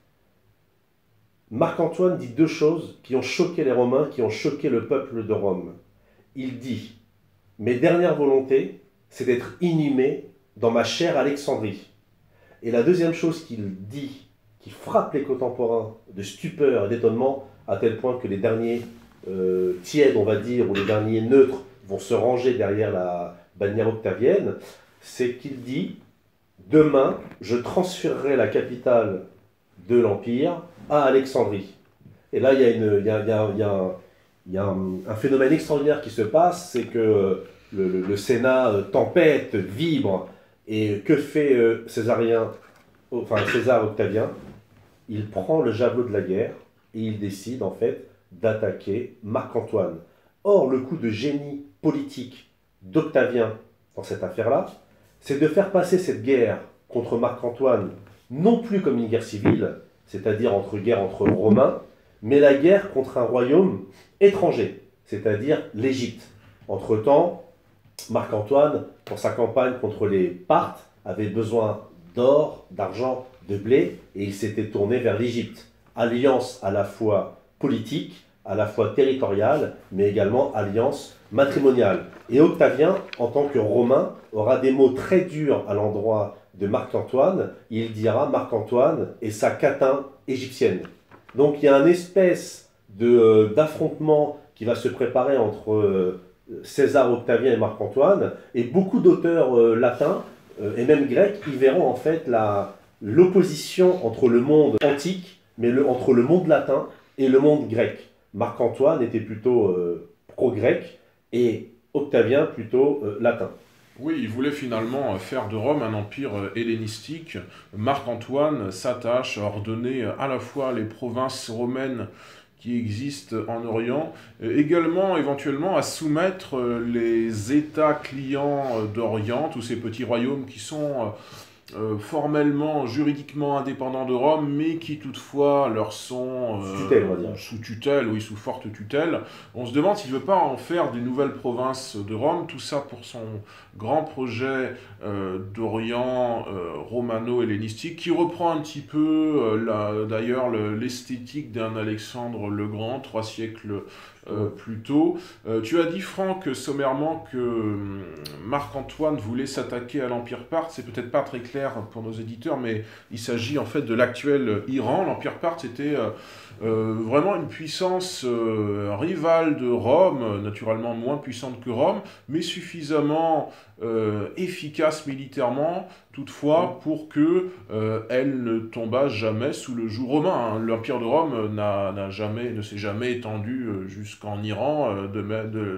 Marc-Antoine dit deux choses qui ont choqué les Romains, qui ont choqué le peuple de Rome. Il dit « Mes dernières volontés, c'est d'être inhumé dans ma chère Alexandrie. » Et la deuxième chose qu'il dit, qui frappe les contemporains de stupeur et d'étonnement, à tel point que les derniers Euh, tièdes, on va dire, ou les derniers neutres vont se ranger derrière la bannière octavienne, c'est qu'il dit « Demain, je transférerai la capitale de l'Empire à Alexandrie. » Et là, il y a, une, il y a, il y a, il y a, un, il y a un, un phénomène extraordinaire qui se passe, c'est que le, le, le Sénat tempête, vibre, et que fait euh, Césarien, enfin César Octavien? Il prend le javelot de la guerre, et il décide en fait d'attaquer Marc-Antoine. Or, le coup de génie politique d'Octavien dans cette affaire-là, c'est de faire passer cette guerre contre Marc-Antoine non plus comme une guerre civile, c'est-à-dire entre guerre entre Romains, mais la guerre contre un royaume étranger, c'est-à-dire l'Égypte. Entre-temps, Marc-Antoine, pour sa campagne contre les Parthes, avait besoin d'or, d'argent, de blé, et il s'était tourné vers l'Égypte. Alliance à la fois politique, à la fois territoriale, mais également alliance matrimoniale. Et Octavien, en tant que Romain, aura des mots très durs à l'endroit de Marc-Antoine. Il dira Marc-Antoine et sa catin égyptienne. Donc il y a une espèce de, euh, d'affrontement qui va se préparer entre euh, César Octavien et Marc-Antoine, et beaucoup d'auteurs euh, latins, euh, et même grecs, y verront en fait la, l'opposition entre le monde antique, mais le, entre le monde latin et le monde grec. Marc-Antoine était plutôt euh, pro-grec et Octavien plutôt euh, latin. Oui, il voulait finalement faire de Rome un empire hellénistique. Marc-Antoine s'attache à ordonner à la fois les provinces romaines qui existent en Orient, également éventuellement à soumettre les États clients d'Orient, tous ces petits royaumes qui sont Euh, formellement, juridiquement indépendants de Rome, mais qui toutefois leur sont euh, sous tutelle, on va dire. Sous tutelle, oui, sous forte tutelle. On se demande s'il ne veut pas en faire des nouvelles provinces de Rome, tout ça pour son grand projet euh, d'Orient euh, romano-hellénistique, qui reprend un petit peu euh, d'ailleurs l'esthétique d'un Alexandre le Grand, trois siècles Euh, plus tôt. Euh, tu as dit, Franck, sommairement, que euh, Marc-Antoine voulait s'attaquer à l'Empire parthe. C'est peut-être pas très clair pour nos éditeurs, mais il s'agit en fait de l'actuel Iran. L'Empire parthe, c'était euh, euh, vraiment une puissance euh, rivale de Rome, naturellement moins puissante que Rome, mais suffisamment euh, efficace militairement, toutefois, pour que euh, elle ne tombât jamais sous le joug romain. Hein. L'Empire de Rome n'a jamais, ne s'est jamais étendu jusqu'en Iran, euh, de, de,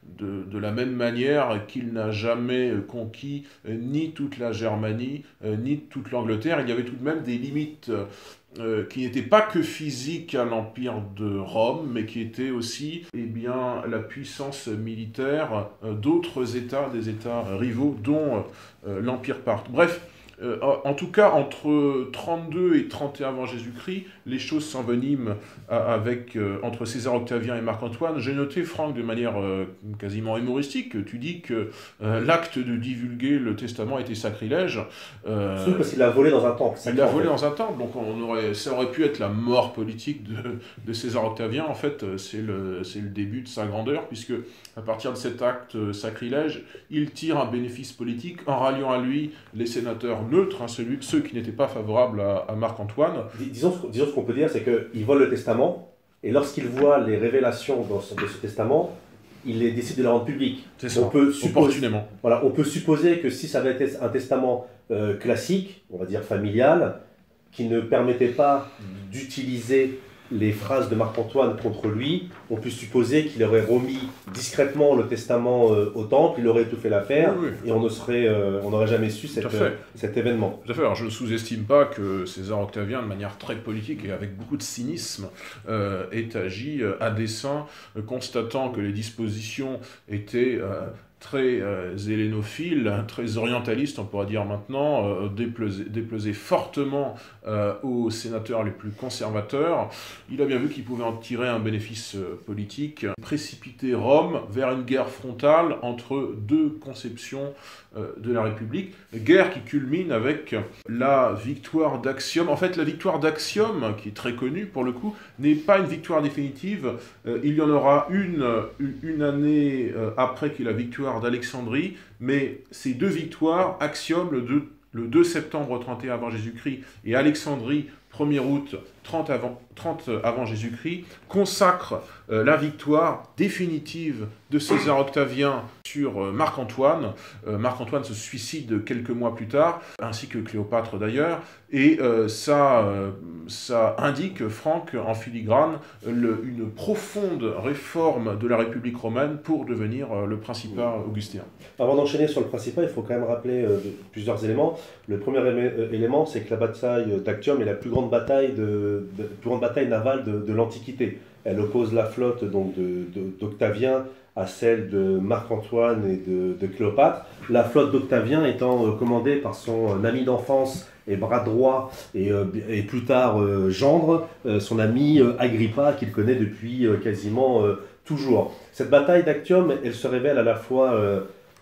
de, de la même manière qu'il n'a jamais conquis ni toute la Germanie, ni toute l'Angleterre. Il y avait tout de même des limites euh, qui n'étaient pas que physiques à l'Empire de Rome, mais qui étaient aussi eh bien, la puissance militaire euh, d'autres États, des États rivaux, dont euh, l'Empire parthe. Bref, Euh, en tout cas, entre trente-deux et trente et un avant Jésus-Christ, les choses s'enveniment avec, euh, entre César Octavien et Marc-Antoine. J'ai noté, Franck, de manière euh, quasiment humoristique, que tu dis que euh, l'acte de divulguer le testament était sacrilège. Euh, Surtout parce qu'il l'a volé dans un temple. Il l'a volé dans un temple, donc on aurait, ça aurait pu être la mort politique de, de César Octavien. En fait, c'est le, c'est le début de sa grandeur, puisque à partir de cet acte sacrilège, il tire un bénéfice politique en ralliant à lui les sénateurs neutres, hein, celui, ceux qui n'étaient pas favorables à, à Marc-Antoine. Disons, disons ce qu'on peut dire, c'est qu'il vole le testament, et lorsqu'il voit les révélations dans ce, de ce testament, il décide de les rendre publiques. C'est ça, on peut opportunément. Voilà, on peut supposer que si ça avait été un testament euh, classique, on va dire familial, qui ne permettait pas d'utiliser les phrases de Marc-Antoine contre lui, on peut supposer qu'il aurait remis discrètement le testament euh, au temple, il aurait étouffé l'affaire, oui, oui. Et on ne serait, euh, on n'aurait jamais su cette, euh, cet événement. Tout à fait. Alors, je ne sous-estime pas que César Octavien, de manière très politique et avec beaucoup de cynisme, euh, ait agi euh, à dessein, euh, constatant que les dispositions étaient euh, très euh, hellénophile, très orientaliste, on pourrait dire maintenant, euh, déplaisait, déplaisait fortement euh, aux sénateurs les plus conservateurs. Il a bien vu qu'il pouvait en tirer un bénéfice euh, politique, précipiter Rome vers une guerre frontale entre deux conceptions euh, de la République, guerre qui culmine avec la victoire d'Actium. En fait, la victoire d'Actium, qui est très connue pour le coup, n'est pas une victoire définitive. Euh, il y en aura une, une année euh, après qu'il y ait la victoire d'Alexandrie, mais ces deux victoires, Actium le deux, le deux septembre trente et un avant Jésus-Christ et Alexandrie premier août trente avant, trente avant Jésus-Christ, consacrent euh, la victoire définitive de César Octavien sur euh, Marc-Antoine. Euh, Marc-Antoine se suicide quelques mois plus tard, ainsi que Cléopâtre d'ailleurs, et euh, ça, euh, ça indique, Franck, en filigrane, le, une profonde réforme de la République romaine pour devenir euh, le Principat augustéen. Avant d'enchaîner sur le Principat, il faut quand même rappeler euh, plusieurs éléments. Le premier é- élément, c'est que la bataille d'Actium est la plus grande bataille, de, de, plus grande bataille navale de, de l'Antiquité. Elle oppose la flotte donc, de, de, d'Octavien à celle de Marc-Antoine et de, de Cléopâtre. La flotte d'Octavien étant euh, commandée par son euh, ami d'enfance et bras droit et, euh, et plus tard euh, gendre, euh, son ami euh, Agrippa qu'il connaît depuis euh, quasiment euh, toujours. Cette bataille d'Actium, elle se révèle à la fois euh,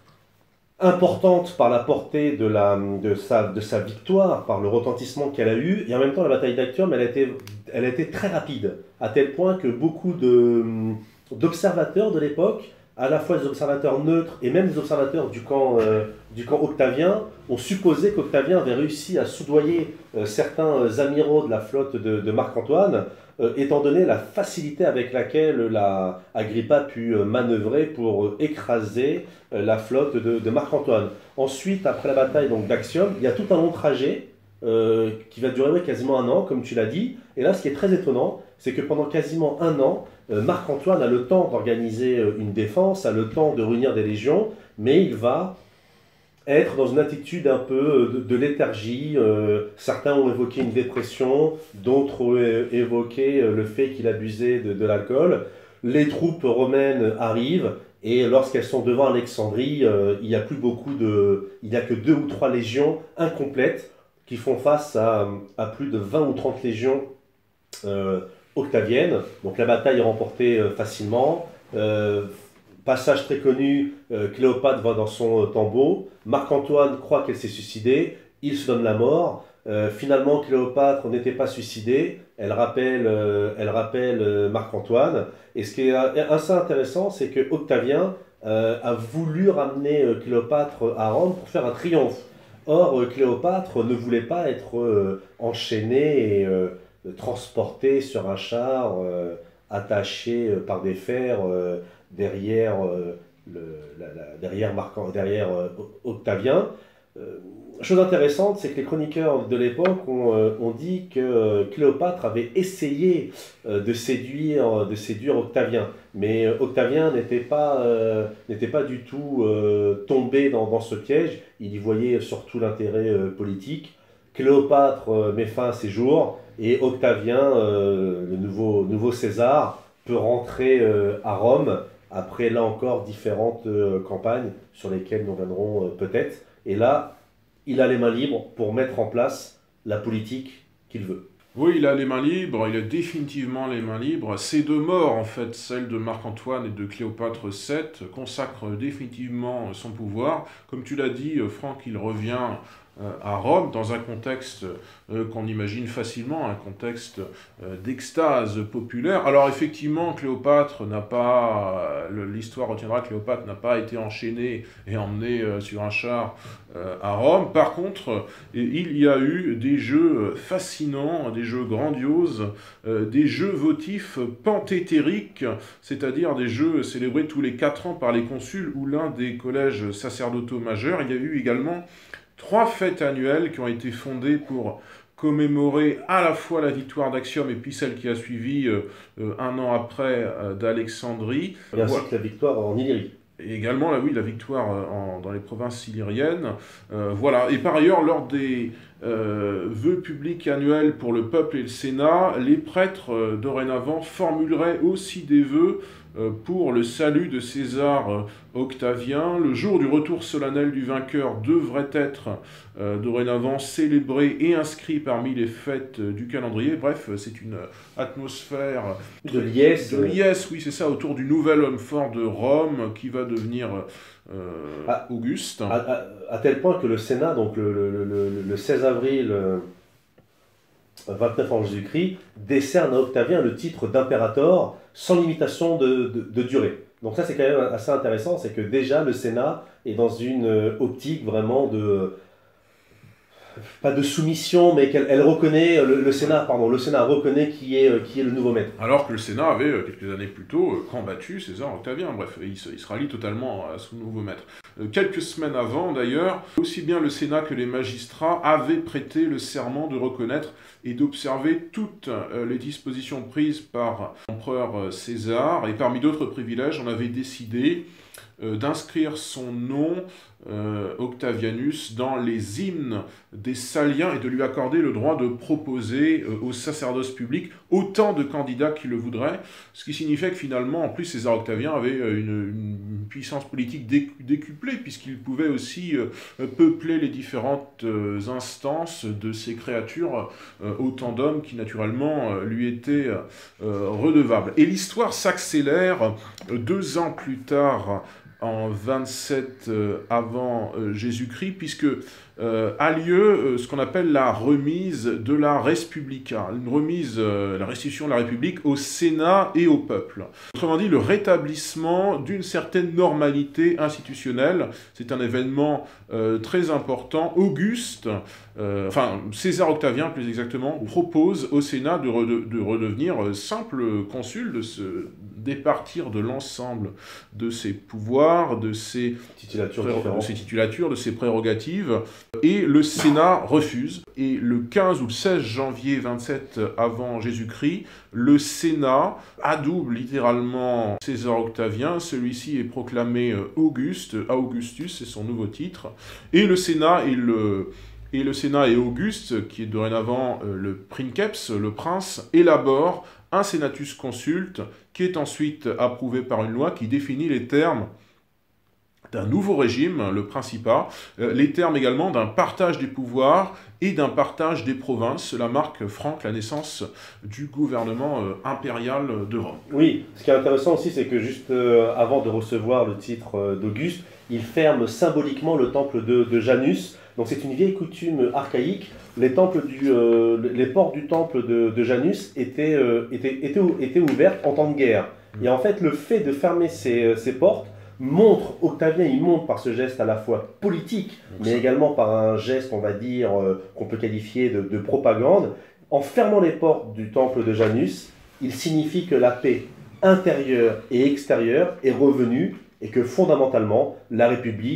importante par la portée de, la, de, sa, de sa victoire, par le retentissement qu'elle a eu, et en même temps la bataille d'Actium, elle a été, elle a été très rapide, à tel point que beaucoup de, d'observateurs de l'époque, à la fois des observateurs neutres et même des observateurs du camp, euh, du camp octavien, ont supposé qu'Octavien avait réussi à soudoyer euh, certains amiraux de la flotte de, de Marc-Antoine, euh, étant donné la facilité avec laquelle la Agrippa pu euh, manœuvrer pour euh, écraser euh, la flotte de, de Marc-Antoine. Ensuite, après la bataille donc, d'Actium, il y a tout un long trajet euh, qui va durer ouais, quasiment un an, comme tu l'as dit. Et là, ce qui est très étonnant, c'est que pendant quasiment un an, euh, Marc-Antoine a le temps d'organiser euh, une défense, a le temps de réunir des légions, mais il va être dans une attitude un peu de, de léthargie. Euh, certains ont évoqué une dépression, d'autres ont évoqué le fait qu'il abusait de, de l'alcool. Les troupes romaines arrivent et lorsqu'elles sont devant Alexandrie, euh, il n'y a plus beaucoup de, il n'y a que deux ou trois légions incomplètes qui font face à, à plus de vingt ou trente légions euh, octaviennes. Donc la bataille est remportée euh, facilement. Euh, Passage très connu, euh, Cléopâtre va dans son euh, tombeau, Marc-Antoine croit qu'elle s'est suicidée, il se donne la mort. Euh, finalement, Cléopâtre n'était pas suicidée, elle rappelle, euh, elle rappelle euh, Marc-Antoine. Et ce qui est assez intéressant, c'est que Octavien euh, a voulu ramener euh, Cléopâtre à Rome pour faire un triomphe. Or, euh, Cléopâtre ne voulait pas être euh, enchaînée et euh, transportée sur un char, euh, attaché euh, par des fers. Euh, derrière, euh, le, la, la, derrière, Marc, derrière euh, Octavien. Euh, chose intéressante, c'est que les chroniqueurs de l'époque ont, euh, ont dit que euh, Cléopâtre avait essayé euh, de, séduire, de séduire Octavien, mais euh, Octavien n'était pas, euh, n'était pas du tout euh, tombé dans, dans ce piège, il y voyait surtout l'intérêt euh, politique. Cléopâtre euh, met fin à ses jours, et Octavien, euh, le nouveau, nouveau César, peut rentrer euh, à Rome, après là encore différentes euh, campagnes sur lesquelles nous reviendrons euh, peut-être. Et là, il a les mains libres pour mettre en place la politique qu'il veut. Oui, il a les mains libres, il a définitivement les mains libres. Ces deux morts, en fait, celle de Marc-Antoine et de Cléopâtre sept, consacrent définitivement son pouvoir. Comme tu l'as dit, Franck, il revient à Rome, dans un contexte euh, qu'on imagine facilement, un contexte euh, d'extase populaire. Alors effectivement, Cléopâtre n'a pas, euh, l'histoire retiendra que Cléopâtre n'a pas été enchaînée et emmenée euh, sur un char euh, à Rome. Par contre, euh, il y a eu des jeux fascinants, des jeux grandioses, euh, des jeux votifs panthétériques, c'est-à-dire des jeux célébrés tous les quatre ans par les consuls ou l'un des collèges sacerdotaux majeurs. Il y a eu également trois fêtes annuelles qui ont été fondées pour commémorer à la fois la victoire d'Actium et puis celle qui a suivi euh, euh, un an après euh, d'Alexandrie. Et ainsi que la victoire en Illyrie. Et également, là, oui, la victoire euh, en, dans les provinces illyriennes. Euh, voilà. Et par ailleurs, lors des euh, vœux publics annuels pour le peuple et le Sénat, les prêtres, euh, dorénavant, formuleraient aussi des vœux euh, pour le salut de César euh, Octavien. Le jour du retour solennel du vainqueur devrait être euh, dorénavant célébré et inscrit parmi les fêtes euh, du calendrier. Bref, c'est une atmosphère de liesse. De liesse, oui, c'est ça, autour du nouvel homme fort de Rome qui va devenir euh, à, Auguste. À, à, à tel point que le Sénat, donc le, le, le, le seize avril euh, vingt-neuf avant Jésus-Christ, décerne à Octavien le titre d'impérator sans limitation de, de, de durée. Donc ça, c'est quand même assez intéressant, c'est que déjà le Sénat est dans une optique vraiment de... pas de soumission, mais qu'elle elle reconnaît, le, le Sénat, pardon, le Sénat reconnaît qui est, qui est le nouveau maître. Alors que le Sénat avait, quelques années plus tôt, combattu César Octavien. Bref, il se, il se rallie totalement à son nouveau maître. Quelques semaines avant, d'ailleurs, aussi bien le Sénat que les magistrats avaient prêté le serment de reconnaître et d'observer toutes les dispositions prises par l'empereur César. Et parmi d'autres privilèges, on avait décidé euh, d'inscrire son nom, euh, Octavianus, dans les hymnes des Saliens et de lui accorder le droit de proposer euh, au sacerdoce public autant de candidats qu'il le voudraient, ce qui signifiait que finalement, en plus, César Octavien avait une, une puissance politique décuplée, puisqu'il pouvait aussi euh, peupler les différentes euh, instances de ces créatures, euh, autant d'hommes qui naturellement euh, lui étaient euh, redevables. Et l'histoire s'accélère euh, deux ans plus tard, en vingt-sept euh, avant euh, Jésus-Christ, puisque euh, a lieu euh, ce qu'on appelle la remise de la res publica, une remise, euh, la restitution de la République au Sénat et au peuple. Autrement dit, le rétablissement d'une certaine normalité institutionnelle. C'est un événement euh, très important. Auguste, euh, enfin César Octavien plus exactement, propose au Sénat de, rede de redevenir simple consul, de se départir de l'ensemble de ses pouvoirs, de ses titulatures, de ses titulatures, de ses prérogatives, et le Sénat refuse. Et le quinze ou le seize janvier vingt-sept avant Jésus-Christ, le Sénat adoube littéralement César Octavien, celui-ci est proclamé Auguste, Augustus, c'est son nouveau titre, et le Sénat est le... Et le Sénat et Auguste, qui est dorénavant euh, le princeps, le prince, élabore un senatus consulte, qui est ensuite approuvé par une loi qui définit les termes d'un nouveau régime, le principat, euh, les termes également d'un partage des pouvoirs et d'un partage des provinces. Cela marque, Franck, la naissance du gouvernement euh, impérial de Rome. Oui, ce qui est intéressant aussi, c'est que juste euh, avant de recevoir le titre euh, d'Auguste, il ferme symboliquement le temple de, de Janus. Donc c'est une vieille coutume archaïque. Les, temples du, euh, les portes du temple de, de Janus étaient, euh, étaient, étaient, étaient ouvertes en temps de guerre. Et en fait, le fait de fermer ces, ces portes montre, Octavien, il montre par ce geste à la fois politique, mais également par un geste, on va dire, euh, qu'on peut qualifier de, de propagande. En fermant les portes du temple de Janus, il signifie que la paix intérieure et extérieure est revenue et que fondamentalement, la République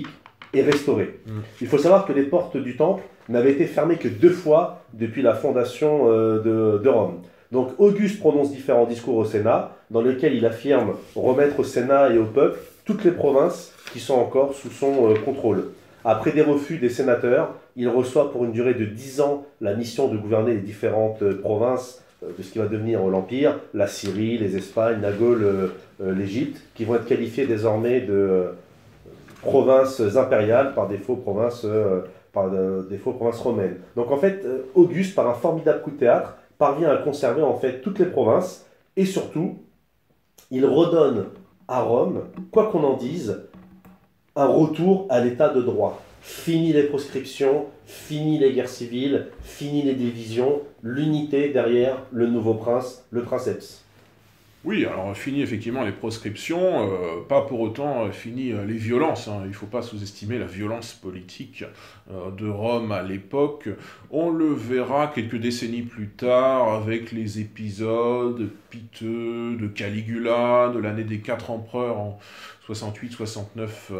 est restaurée. Mm. Il faut savoir que les portes du temple n'avaient été fermées que deux fois depuis la fondation euh, de, de Rome. Donc Auguste prononce différents discours au Sénat, dans lesquels il affirme remettre au Sénat et au peuple toutes les provinces qui sont encore sous son euh, contrôle. Après des refus des sénateurs, il reçoit pour une durée de dix ans la mission de gouverner les différentes euh, provinces euh, de ce qui va devenir euh, l'Empire, la Syrie, les Espagnes, la Gaule, euh, euh, l'Égypte, qui vont être qualifiées désormais de euh, provinces impériales, par défaut provinces, euh, par euh, défaut provinces romaines. Donc en fait, euh, Auguste, par un formidable coup de théâtre, parvient à conserver en fait toutes les provinces, et surtout, il redonne à Rome, quoi qu'on en dise, un retour à l'état de droit. Fini les proscriptions, fini les guerres civiles, fini les divisions, l'unité derrière le nouveau prince, le princeps. Oui, alors fini effectivement les proscriptions, euh, pas pour autant euh, fini euh, les violences, hein. Il ne faut pas sous-estimer la violence politique euh, de Rome à l'époque. On le verra quelques décennies plus tard avec les épisodes piteux de Caligula, de l'année des quatre empereurs en soixante-huit soixante-neuf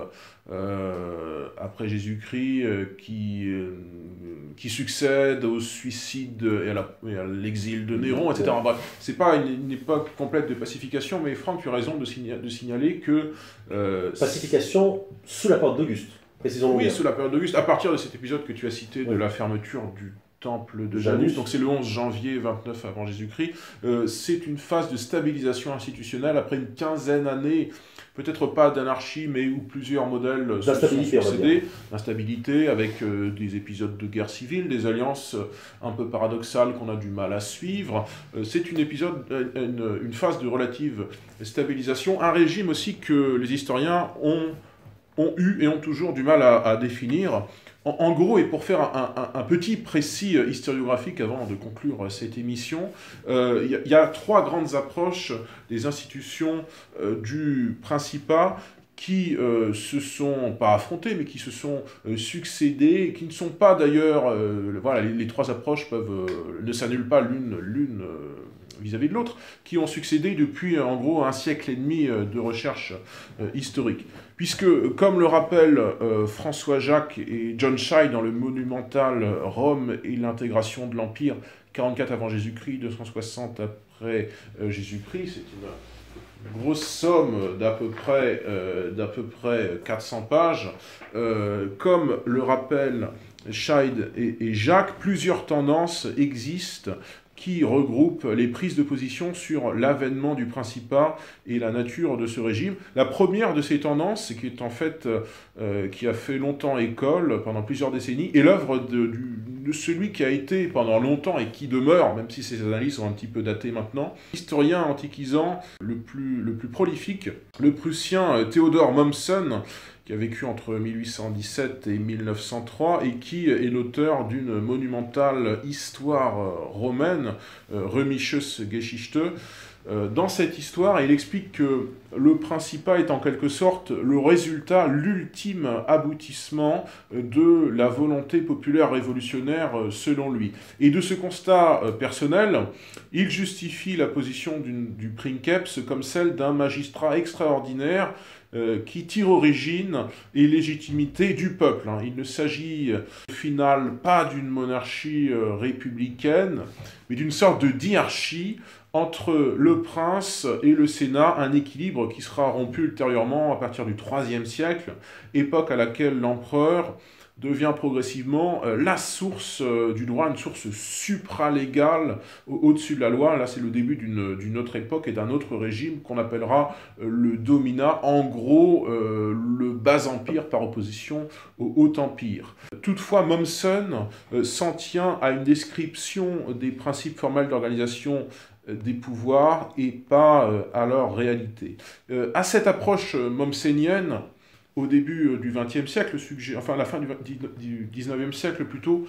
euh, après Jésus-Christ, euh, qui, euh, qui succède au suicide et à l'exil de Néron, et cetera. Bref, c'est pas une, une époque complète de pacification, mais Franck, tu as raison de, signa de signaler que... Euh, pacification sous la porte d'Auguste, précisons-le. Oui, bien. Sous la période d'Auguste, à partir de cet épisode que tu as cité, oui, de la fermeture du temple de Janus, Janus. Donc c'est le onze janvier vingt-neuf avant Jésus-Christ, euh, c'est une phase de stabilisation institutionnelle après une quinzaine d'années, peut-être pas d'anarchie, mais où plusieurs modèles se sont succédés, d'instabilité, avec euh, des épisodes de guerre civile, des alliances un peu paradoxales qu'on a du mal à suivre. Euh, c'est une, épisode, une, une phase de relative stabilisation, un régime aussi que les historiens ont, ont eu et ont toujours du mal à, à définir. En, en gros, et pour faire un, un, un petit précis historiographique avant de conclure cette émission, il euh, y, y a trois grandes approches des institutions euh, du Principat qui euh, se sont, pas affrontées, mais qui se sont euh, succédées, qui ne sont pas d'ailleurs, euh, voilà, les, les trois approches peuvent, euh, ne s'annulent pas l'une l'une euh, vis-à-vis de l'autre, qui ont succédé depuis en gros un siècle et demi de recherche euh, historique. Puisque, comme le rappellent euh, François Jacques et John Scheid dans le monumental Rome et l'intégration de l'Empire, quarante-quatre avant Jésus-Christ, deux cent soixante après euh, Jésus-Christ, c'est une, une grosse somme d'à peu près, euh, d'à peu près quatre cents pages, euh, comme le rappellent Scheid et, et Jacques, plusieurs tendances existent qui regroupe les prises de position sur l'avènement du Principat et la nature de ce régime. La première de ces tendances, qui est en fait, euh, qui a fait longtemps école pendant plusieurs décennies, est l'œuvre de, de, de celui qui a été pendant longtemps et qui demeure, même si ses analyses sont un petit peu datées maintenant, historien antiquisant le plus, le plus prolifique, le Prussien Théodore Mommsen, qui a vécu entre mille huit cent dix-sept et mille neuf cent trois, et qui est l'auteur d'une monumentale histoire romaine, euh, Römisches Geschichte. Euh, dans cette histoire, il explique que le Principat est en quelque sorte le résultat, l'ultime aboutissement de la volonté populaire révolutionnaire selon lui. Et de ce constat euh, personnel, il justifie la position du princeps comme celle d'un magistrat extraordinaire Euh, qui tire origine et légitimité du peuple. Hein. Il ne s'agit au final pas d'une monarchie euh, républicaine, mais d'une sorte de diarchie entre le prince et le Sénat, un équilibre qui sera rompu ultérieurement à partir du troisième siècle, époque à laquelle l'empereur devient progressivement euh, la source euh, du droit, une source supralégale au-dessus de la loi. Là, c'est le début d'une autre époque et d'un autre régime qu'on appellera euh, le dominat, en gros, euh, le bas empire par opposition au haut empire. Toutefois, Mommsen euh, s'en tient à une description des principes formels d'organisation des pouvoirs et pas euh, à leur réalité. Euh, à cette approche mommsenienne, au début du vingtième siècle, enfin à la fin du dix-neuvième siècle plutôt,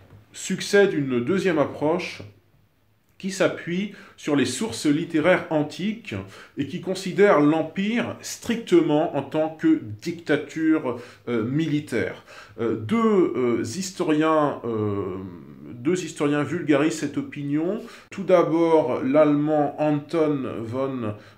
succède une deuxième approche qui s'appuie sur les sources littéraires antiques et qui considère l'Empire strictement en tant que dictature euh, militaire. Euh, deux, euh, historiens, euh, deux historiens vulgarisent cette opinion. Tout d'abord, l'allemand Anton von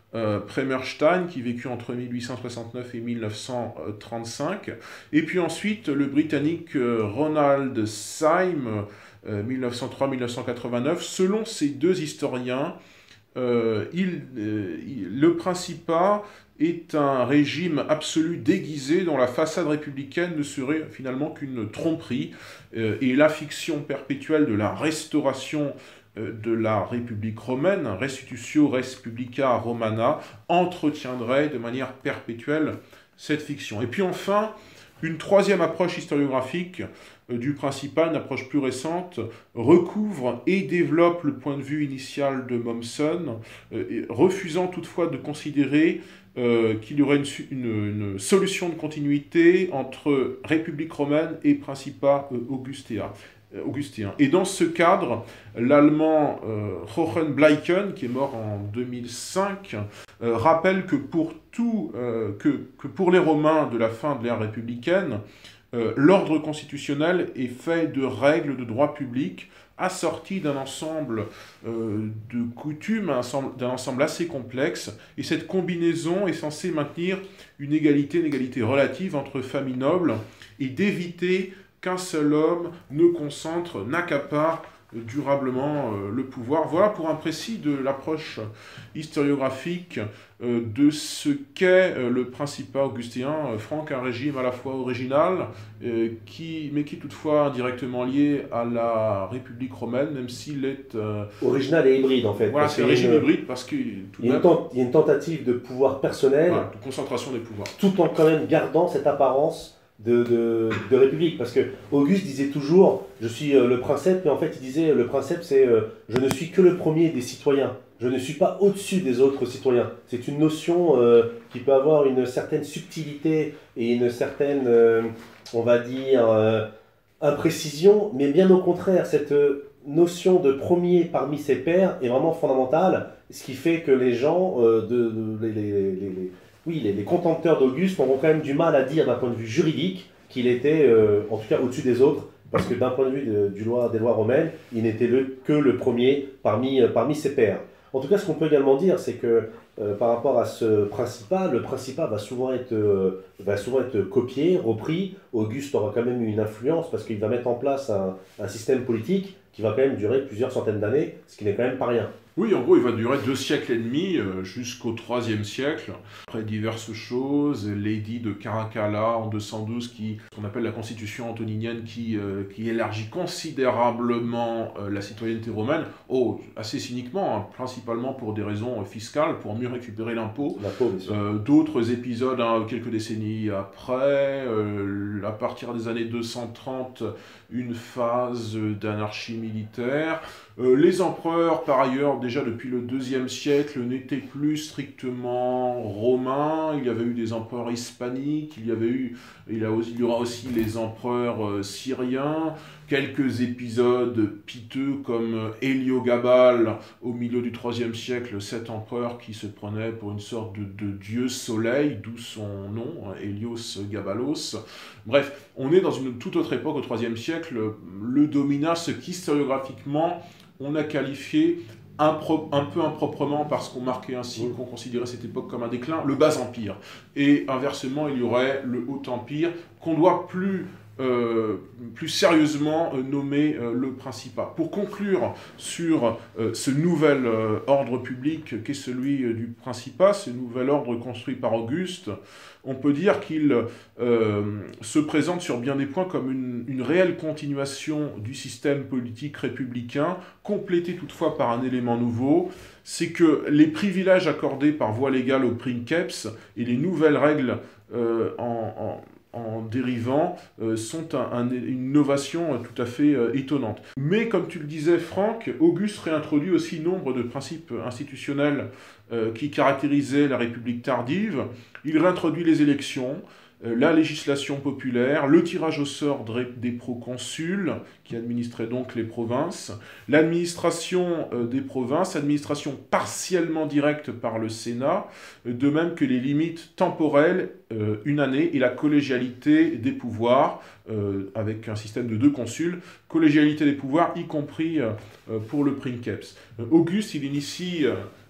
euh, Premerstein, qui vécut entre mille huit cent soixante-neuf et mille neuf cent trente-cinq, et puis ensuite le Britannique euh, Ronald Syme, euh, mille neuf cent trois à mille neuf cent quatre-vingt-neuf. Selon ces deux historiens, euh, il, euh, il, le Principat est un régime absolu déguisé dont la façade républicaine ne serait finalement qu'une tromperie, euh, et la fiction perpétuelle de la restauration euh, de la République romaine, Restitutio Res Publica Romana, entretiendrait de manière perpétuelle cette fiction. Et puis enfin, une troisième approche historiographique euh, du Principat, une approche plus récente, recouvre et développe le point de vue initial de Mommsen, euh, refusant toutefois de considérer Euh, qu'il y aurait une, une, une solution de continuité entre République romaine et Principat euh, augustéen. Euh, augustéen. Et dans ce cadre, l'allemand euh, Hohenbleichen, qui est mort en deux mille cinq, euh, rappelle que pour, tout, euh, que, que pour les Romains de la fin de l'ère républicaine, euh, l'ordre constitutionnel est fait de règles de droit public, assorti d'un ensemble euh, de coutumes, d'un ensemble assez complexe, et cette combinaison est censée maintenir une égalité, une égalité relative entre familles nobles, et d'éviter qu'un seul homme ne concentre, n'accapare durablement euh, le pouvoir. Voilà pour un précis de l'approche historiographique euh, de ce qu'est euh, le Principat augustéen. Euh, Franck, un régime à la fois original, euh, qui, mais qui est toutefois indirectement lié à la République romaine, même s'il est... Euh... Original et hybride, en fait. Voilà, c'est un régime une... hybride parce que... Tout il, y a même... il y a une tentative de pouvoir personnel, voilà, de concentration des pouvoirs. Tout en quand même gardant cette apparence De, de, de république, parce que Auguste disait toujours je suis euh, le princeps, mais en fait il disait le princeps c'est euh, je ne suis que le premier des citoyens, je ne suis pas au-dessus des autres citoyens. C'est une notion euh, qui peut avoir une certaine subtilité et une certaine euh, on va dire euh, imprécision, mais bien au contraire cette notion de premier parmi ses pairs est vraiment fondamentale, ce qui fait que les gens euh, de, de les, les, les, les Oui, les, les contempteurs d'Auguste auront quand même du mal à dire d'un point de vue juridique qu'il était, euh, en tout cas, au-dessus des autres, parce que d'un point de vue de, du loi, des lois romaines, il n'était le, que le premier parmi, euh, parmi ses pairs. En tout cas, ce qu'on peut également dire, c'est que euh, par rapport à ce Principat, le Principat va souvent être, euh, va souvent être copié, repris. Auguste aura quand même eu une influence, parce qu'il va mettre en place un, un système politique qui va quand même durer plusieurs centaines d'années, ce qui n'est quand même pas rien. Oui, en gros, il va durer deux siècles et demi, euh, jusqu'au troisième siècle. Après diverses choses, l'édit de Caracalla en deux cent douze, qui, ce qu'on appelle la constitution antoninienne, qui, euh, qui élargit considérablement euh, la citoyenneté romaine, oh, assez cyniquement, hein, principalement pour des raisons euh, fiscales, pour mieux récupérer l'impôt. Euh, D'autres épisodes, hein, quelques décennies après, euh, à partir des années deux cent trente, une phase d'anarchie militaire. Euh, les empereurs, par ailleurs, déjà depuis le deuxième siècle, n'étaient plus strictement romains. Il y avait eu des empereurs hispaniques, il y, avait eu, il, a aussi, il y aura aussi les empereurs euh, syriens, quelques épisodes piteux comme Héliogabale au milieu du troisième siècle, cet empereur qui se prenait pour une sorte de, de dieu soleil, d'où son nom, Hélios Gabalos. Bref, on est dans une toute autre époque, au troisième siècle, le dominat, ce qu'historiographiquement on a qualifié impro un peu improprement, parce qu'on marquait ainsi, qu'on considérait cette époque comme un déclin, le bas empire. Et inversement, il y aurait le haut empire, qu'on doit plus, euh, plus sérieusement euh, nommer euh, le Principat. Pour conclure sur euh, ce nouvel euh, ordre public qu'est celui euh, du Principat, ce nouvel ordre construit par Auguste, on peut dire qu'il euh, se présente sur bien des points comme une, une réelle continuation du système politique républicain, complété toutefois par un élément nouveau, c'est que les privilèges accordés par voie légale au princeps et les nouvelles règles euh, en, en, en dérivant euh, sont un, un, une innovation tout à fait euh, étonnante. Mais comme tu le disais, Franck, Auguste réintroduit aussi nombre de principes institutionnels euh, qui caractérisaient la République tardive. Il réintroduit les élections, euh, la législation populaire, le tirage au sort des proconsuls, qui administraient donc les provinces, l'administration euh, des provinces, administration partiellement directe par le Sénat, euh, de même que les limites temporelles, euh, une année, et la collégialité des pouvoirs, euh, avec un système de deux consuls, collégialité des pouvoirs, y compris euh, pour le princeps. Euh, Auguste, il initie... Euh,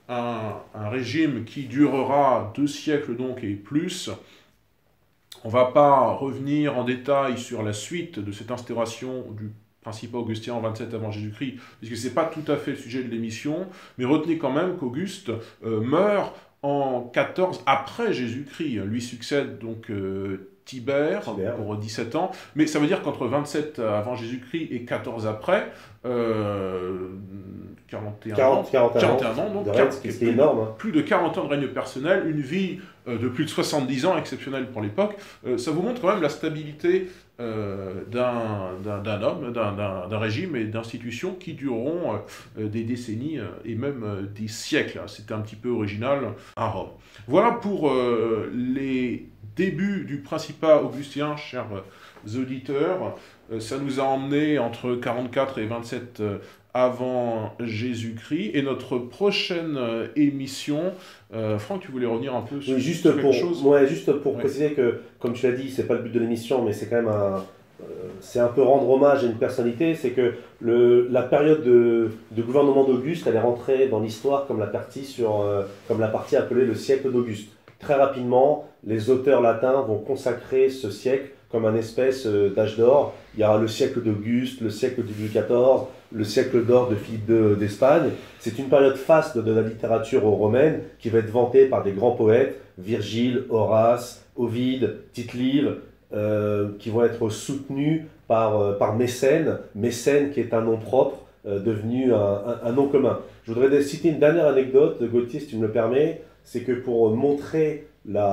un, un régime qui durera deux siècles donc et plus. On ne va pas revenir en détail sur la suite de cette instauration du Principat augustin en vingt-sept avant Jésus-Christ, puisque ce n'est pas tout à fait le sujet de l'émission, mais retenez quand même qu'Auguste euh, meurt en quatorze après Jésus-Christ. Lui succède donc euh, Tibère, Tibère pour dix-sept ans, mais ça veut dire qu'entre vingt-sept avant Jésus-Christ et quatorze après, euh, quarante et un quarante, ans, quarante, quarante et un ans, donc règne, c'est plus, énorme. Hein. Plus de quarante ans de règne personnel, une vie euh, de plus de soixante-dix ans, exceptionnelle pour l'époque. Euh, ça vous montre quand même la stabilité euh, d'un homme, d'un régime et d'institutions qui dureront euh, des décennies euh, et même euh, des siècles. C'était un petit peu original à Rome. Voilà pour euh, les débuts du Principat augustin, chers auditeurs. Euh, ça nous a emmené entre quarante-quatre et vingt-sept euh, avant Jésus-Christ. Et notre prochaine euh, émission, euh, Franck, tu voulais revenir un peu sur, oui, juste sur pour, quelque chose ouais, juste pour ouais. préciser que, comme tu l'as dit, c'est pas le but de l'émission, mais c'est quand même un... Euh, c'est un peu rendre hommage à une personnalité, c'est que le, la période de, de gouvernement d'Auguste, elle est rentrée dans l'histoire comme la partie sur, euh, comme la partie appelée le siècle d'Auguste. Très rapidement, les auteurs latins vont consacrer ce siècle comme un espèce euh, d'âge d'or. Il y aura le siècle d'Auguste, le siècle de Louis quatorze, le siècle d'or de Philippe deux d'Espagne. C'est une période faste de la littérature romaine qui va être vantée par des grands poètes, Virgile, Horace, Ovide, Tite-Live, euh, qui vont être soutenus par, euh, par Mécène, Mécène qui est un nom propre, euh, devenu un, un, un nom commun. Je voudrais citer une dernière anecdote, Gauthier, si tu me le permets, c'est que pour montrer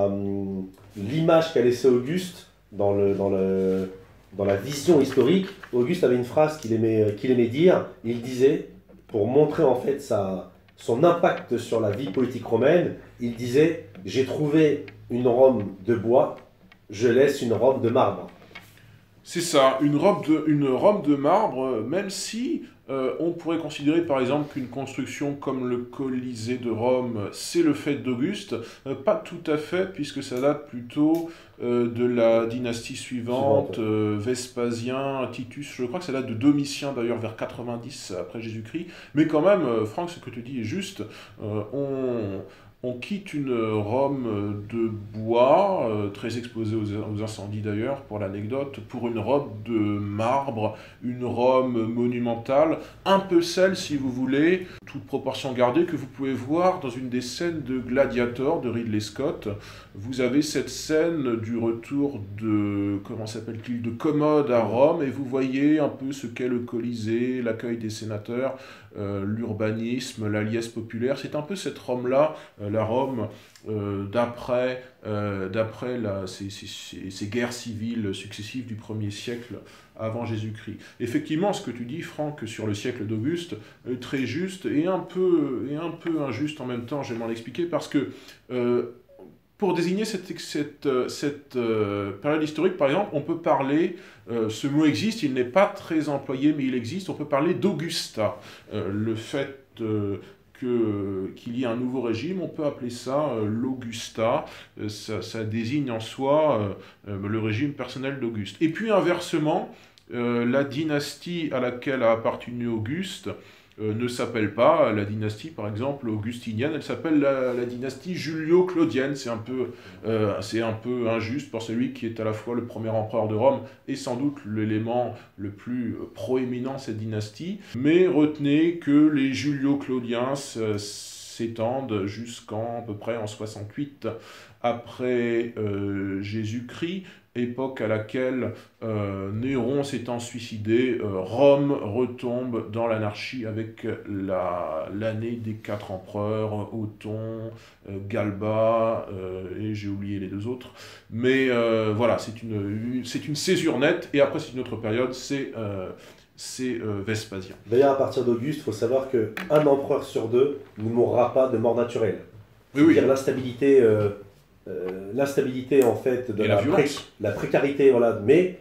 l'image qu'a laissée Auguste dans, le, dans, le, dans la vision historique, Auguste avait une phrase qu'il aimait, qu'il aimait dire. Il disait, pour montrer en fait sa, son impact sur la vie politique romaine, il disait « J'ai trouvé une Rome de bois, je laisse une Rome de marbre ». C'est ça, une, robe de, une Rome de marbre, même si euh, on pourrait considérer par exemple qu'une construction comme le Colisée de Rome, c'est le fait d'Auguste, euh, pas tout à fait, puisque ça date plutôt euh, de la dynastie suivante, euh, Vespasien, Titus, je crois que ça date de Domitien d'ailleurs vers quatre-vingt-dix après Jésus-Christ, mais quand même, euh, Franck, ce que tu dis est juste, euh, on... On quitte une Rome de bois, euh, très exposée aux, aux incendies d'ailleurs, pour l'anecdote, pour une robe de marbre, une Rome monumentale, un peu celle, si vous voulez, toute proportion gardée, que vous pouvez voir dans une des scènes de Gladiator de Ridley Scott. Vous avez cette scène du retour de, comment s'appelle-t-il, de Commode à Rome, et vous voyez un peu ce qu'est le Colisée, l'accueil des sénateurs, euh, l'urbanisme, la liesse populaire. C'est un peu cette Rome-là, euh, la Rome euh, d'après euh, d'après ces, ces, ces guerres civiles successives du premier siècle avant Jésus-Christ. Effectivement, ce que tu dis, Franck, sur le siècle d'Auguste, est très juste et un peu, et un peu injuste en même temps, je vais m'en expliquer, parce que euh, pour désigner cette, cette, cette euh, période historique, par exemple, on peut parler, euh, ce mot existe, il n'est pas très employé, mais il existe, on peut parler d'Augusta. Euh, le fait euh, qu'il y ait un nouveau régime, on peut appeler ça euh, l'Augusta, euh, ça, ça désigne en soi euh, le régime personnel d'Auguste. Et puis inversement, euh, la dynastie à laquelle a appartenu Auguste Euh, ne s'appelle pas la dynastie, par exemple, augustinienne, elle s'appelle la, la dynastie julio-claudienne. C'est un peu, euh, c'est un peu injuste pour celui qui est à la fois le premier empereur de Rome et sans doute l'élément le plus proéminent de cette dynastie. Mais retenez que les julio-claudiens s'étendent jusqu'en à peu près en soixante-huit après euh, Jésus-Christ, époque à laquelle euh, Néron s'étant suicidé, euh, Rome retombe dans l'anarchie avec l'année la, des quatre empereurs, Othon, euh, Galba, euh, et j'ai oublié les deux autres. Mais euh, voilà, c'est une, c'est une césure nette, et après c'est une autre période, c'est euh, c'est euh, Vespasien. D'ailleurs, à partir d'Auguste, il faut savoir qu'un empereur sur deux ne mourra pas de mort naturelle. Oui, oui. C'est-à-dire l'instabilité... Euh, Euh, l'instabilité en fait de la, la, pré la précarité, voilà. Mais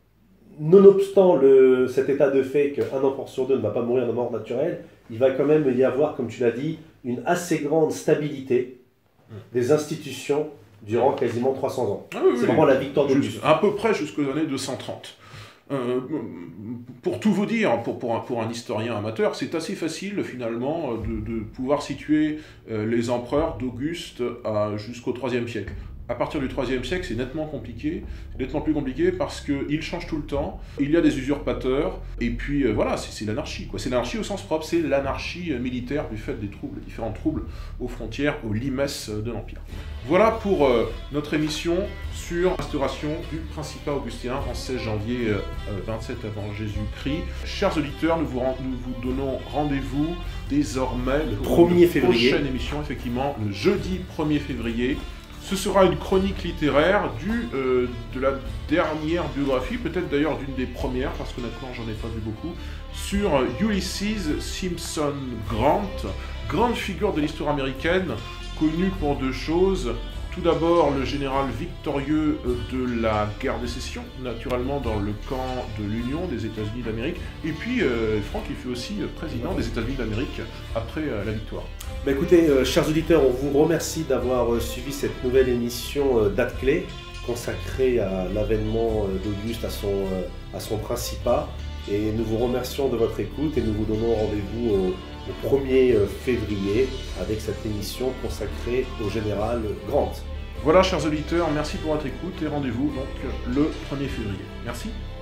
nonobstant le, cet état de fait qu'un empereur sur deux ne va pas mourir de mort naturelle, il va quand même y avoir, comme tu l'as dit, une assez grande stabilité des institutions durant quasiment trois cents ans. Ah oui, c'est oui, vraiment la victoire d'Auguste. À peu près jusqu'aux années deux cent trente. Euh, pour tout vous dire, pour, pour, un, pour un historien amateur, c'est assez facile finalement de, de pouvoir situer euh, les empereurs d'Auguste jusqu'au troisième siècle. À partir du troisième siècle, c'est nettement compliqué, nettement plus compliqué parce qu'il change tout le temps, il y a des usurpateurs, et puis euh, voilà, c'est l'anarchie, quoi. C'est l'anarchie au sens propre, c'est l'anarchie militaire du fait des troubles, différents troubles aux frontières, aux limes de l'Empire. Voilà pour euh, notre émission sur la restauration du Principat augustin en seize janvier euh, vingt-sept avant Jésus-Christ. Chers auditeurs, nous vous, nous vous donnons rendez-vous désormais le premier février. Prochaine émission, effectivement, le jeudi premier février. Ce sera une chronique littéraire du, euh, de la dernière biographie, peut-être d'ailleurs d'une des premières, parce qu'honnêtement j'en ai pas vu beaucoup, sur Ulysses Simpson Grant, grande figure de l'histoire américaine, connue pour deux choses. Tout d'abord, le général victorieux de la guerre de sécession, naturellement dans le camp de l'Union des États-Unis d'Amérique. Et puis, euh, Franck, il fut aussi président des États-Unis d'Amérique après euh, la victoire. Bah écoutez, euh, chers auditeurs, on vous remercie d'avoir euh, suivi cette nouvelle émission euh, Date Clé, consacrée à l'avènement euh, d'Auguste à son, euh, à son principat. Et nous vous remercions de votre écoute et nous vous donnons rendez-vous au, au premier février avec cette émission consacrée au général Grant. Voilà, chers auditeurs, merci pour votre écoute et rendez-vous donc le premier février. Merci.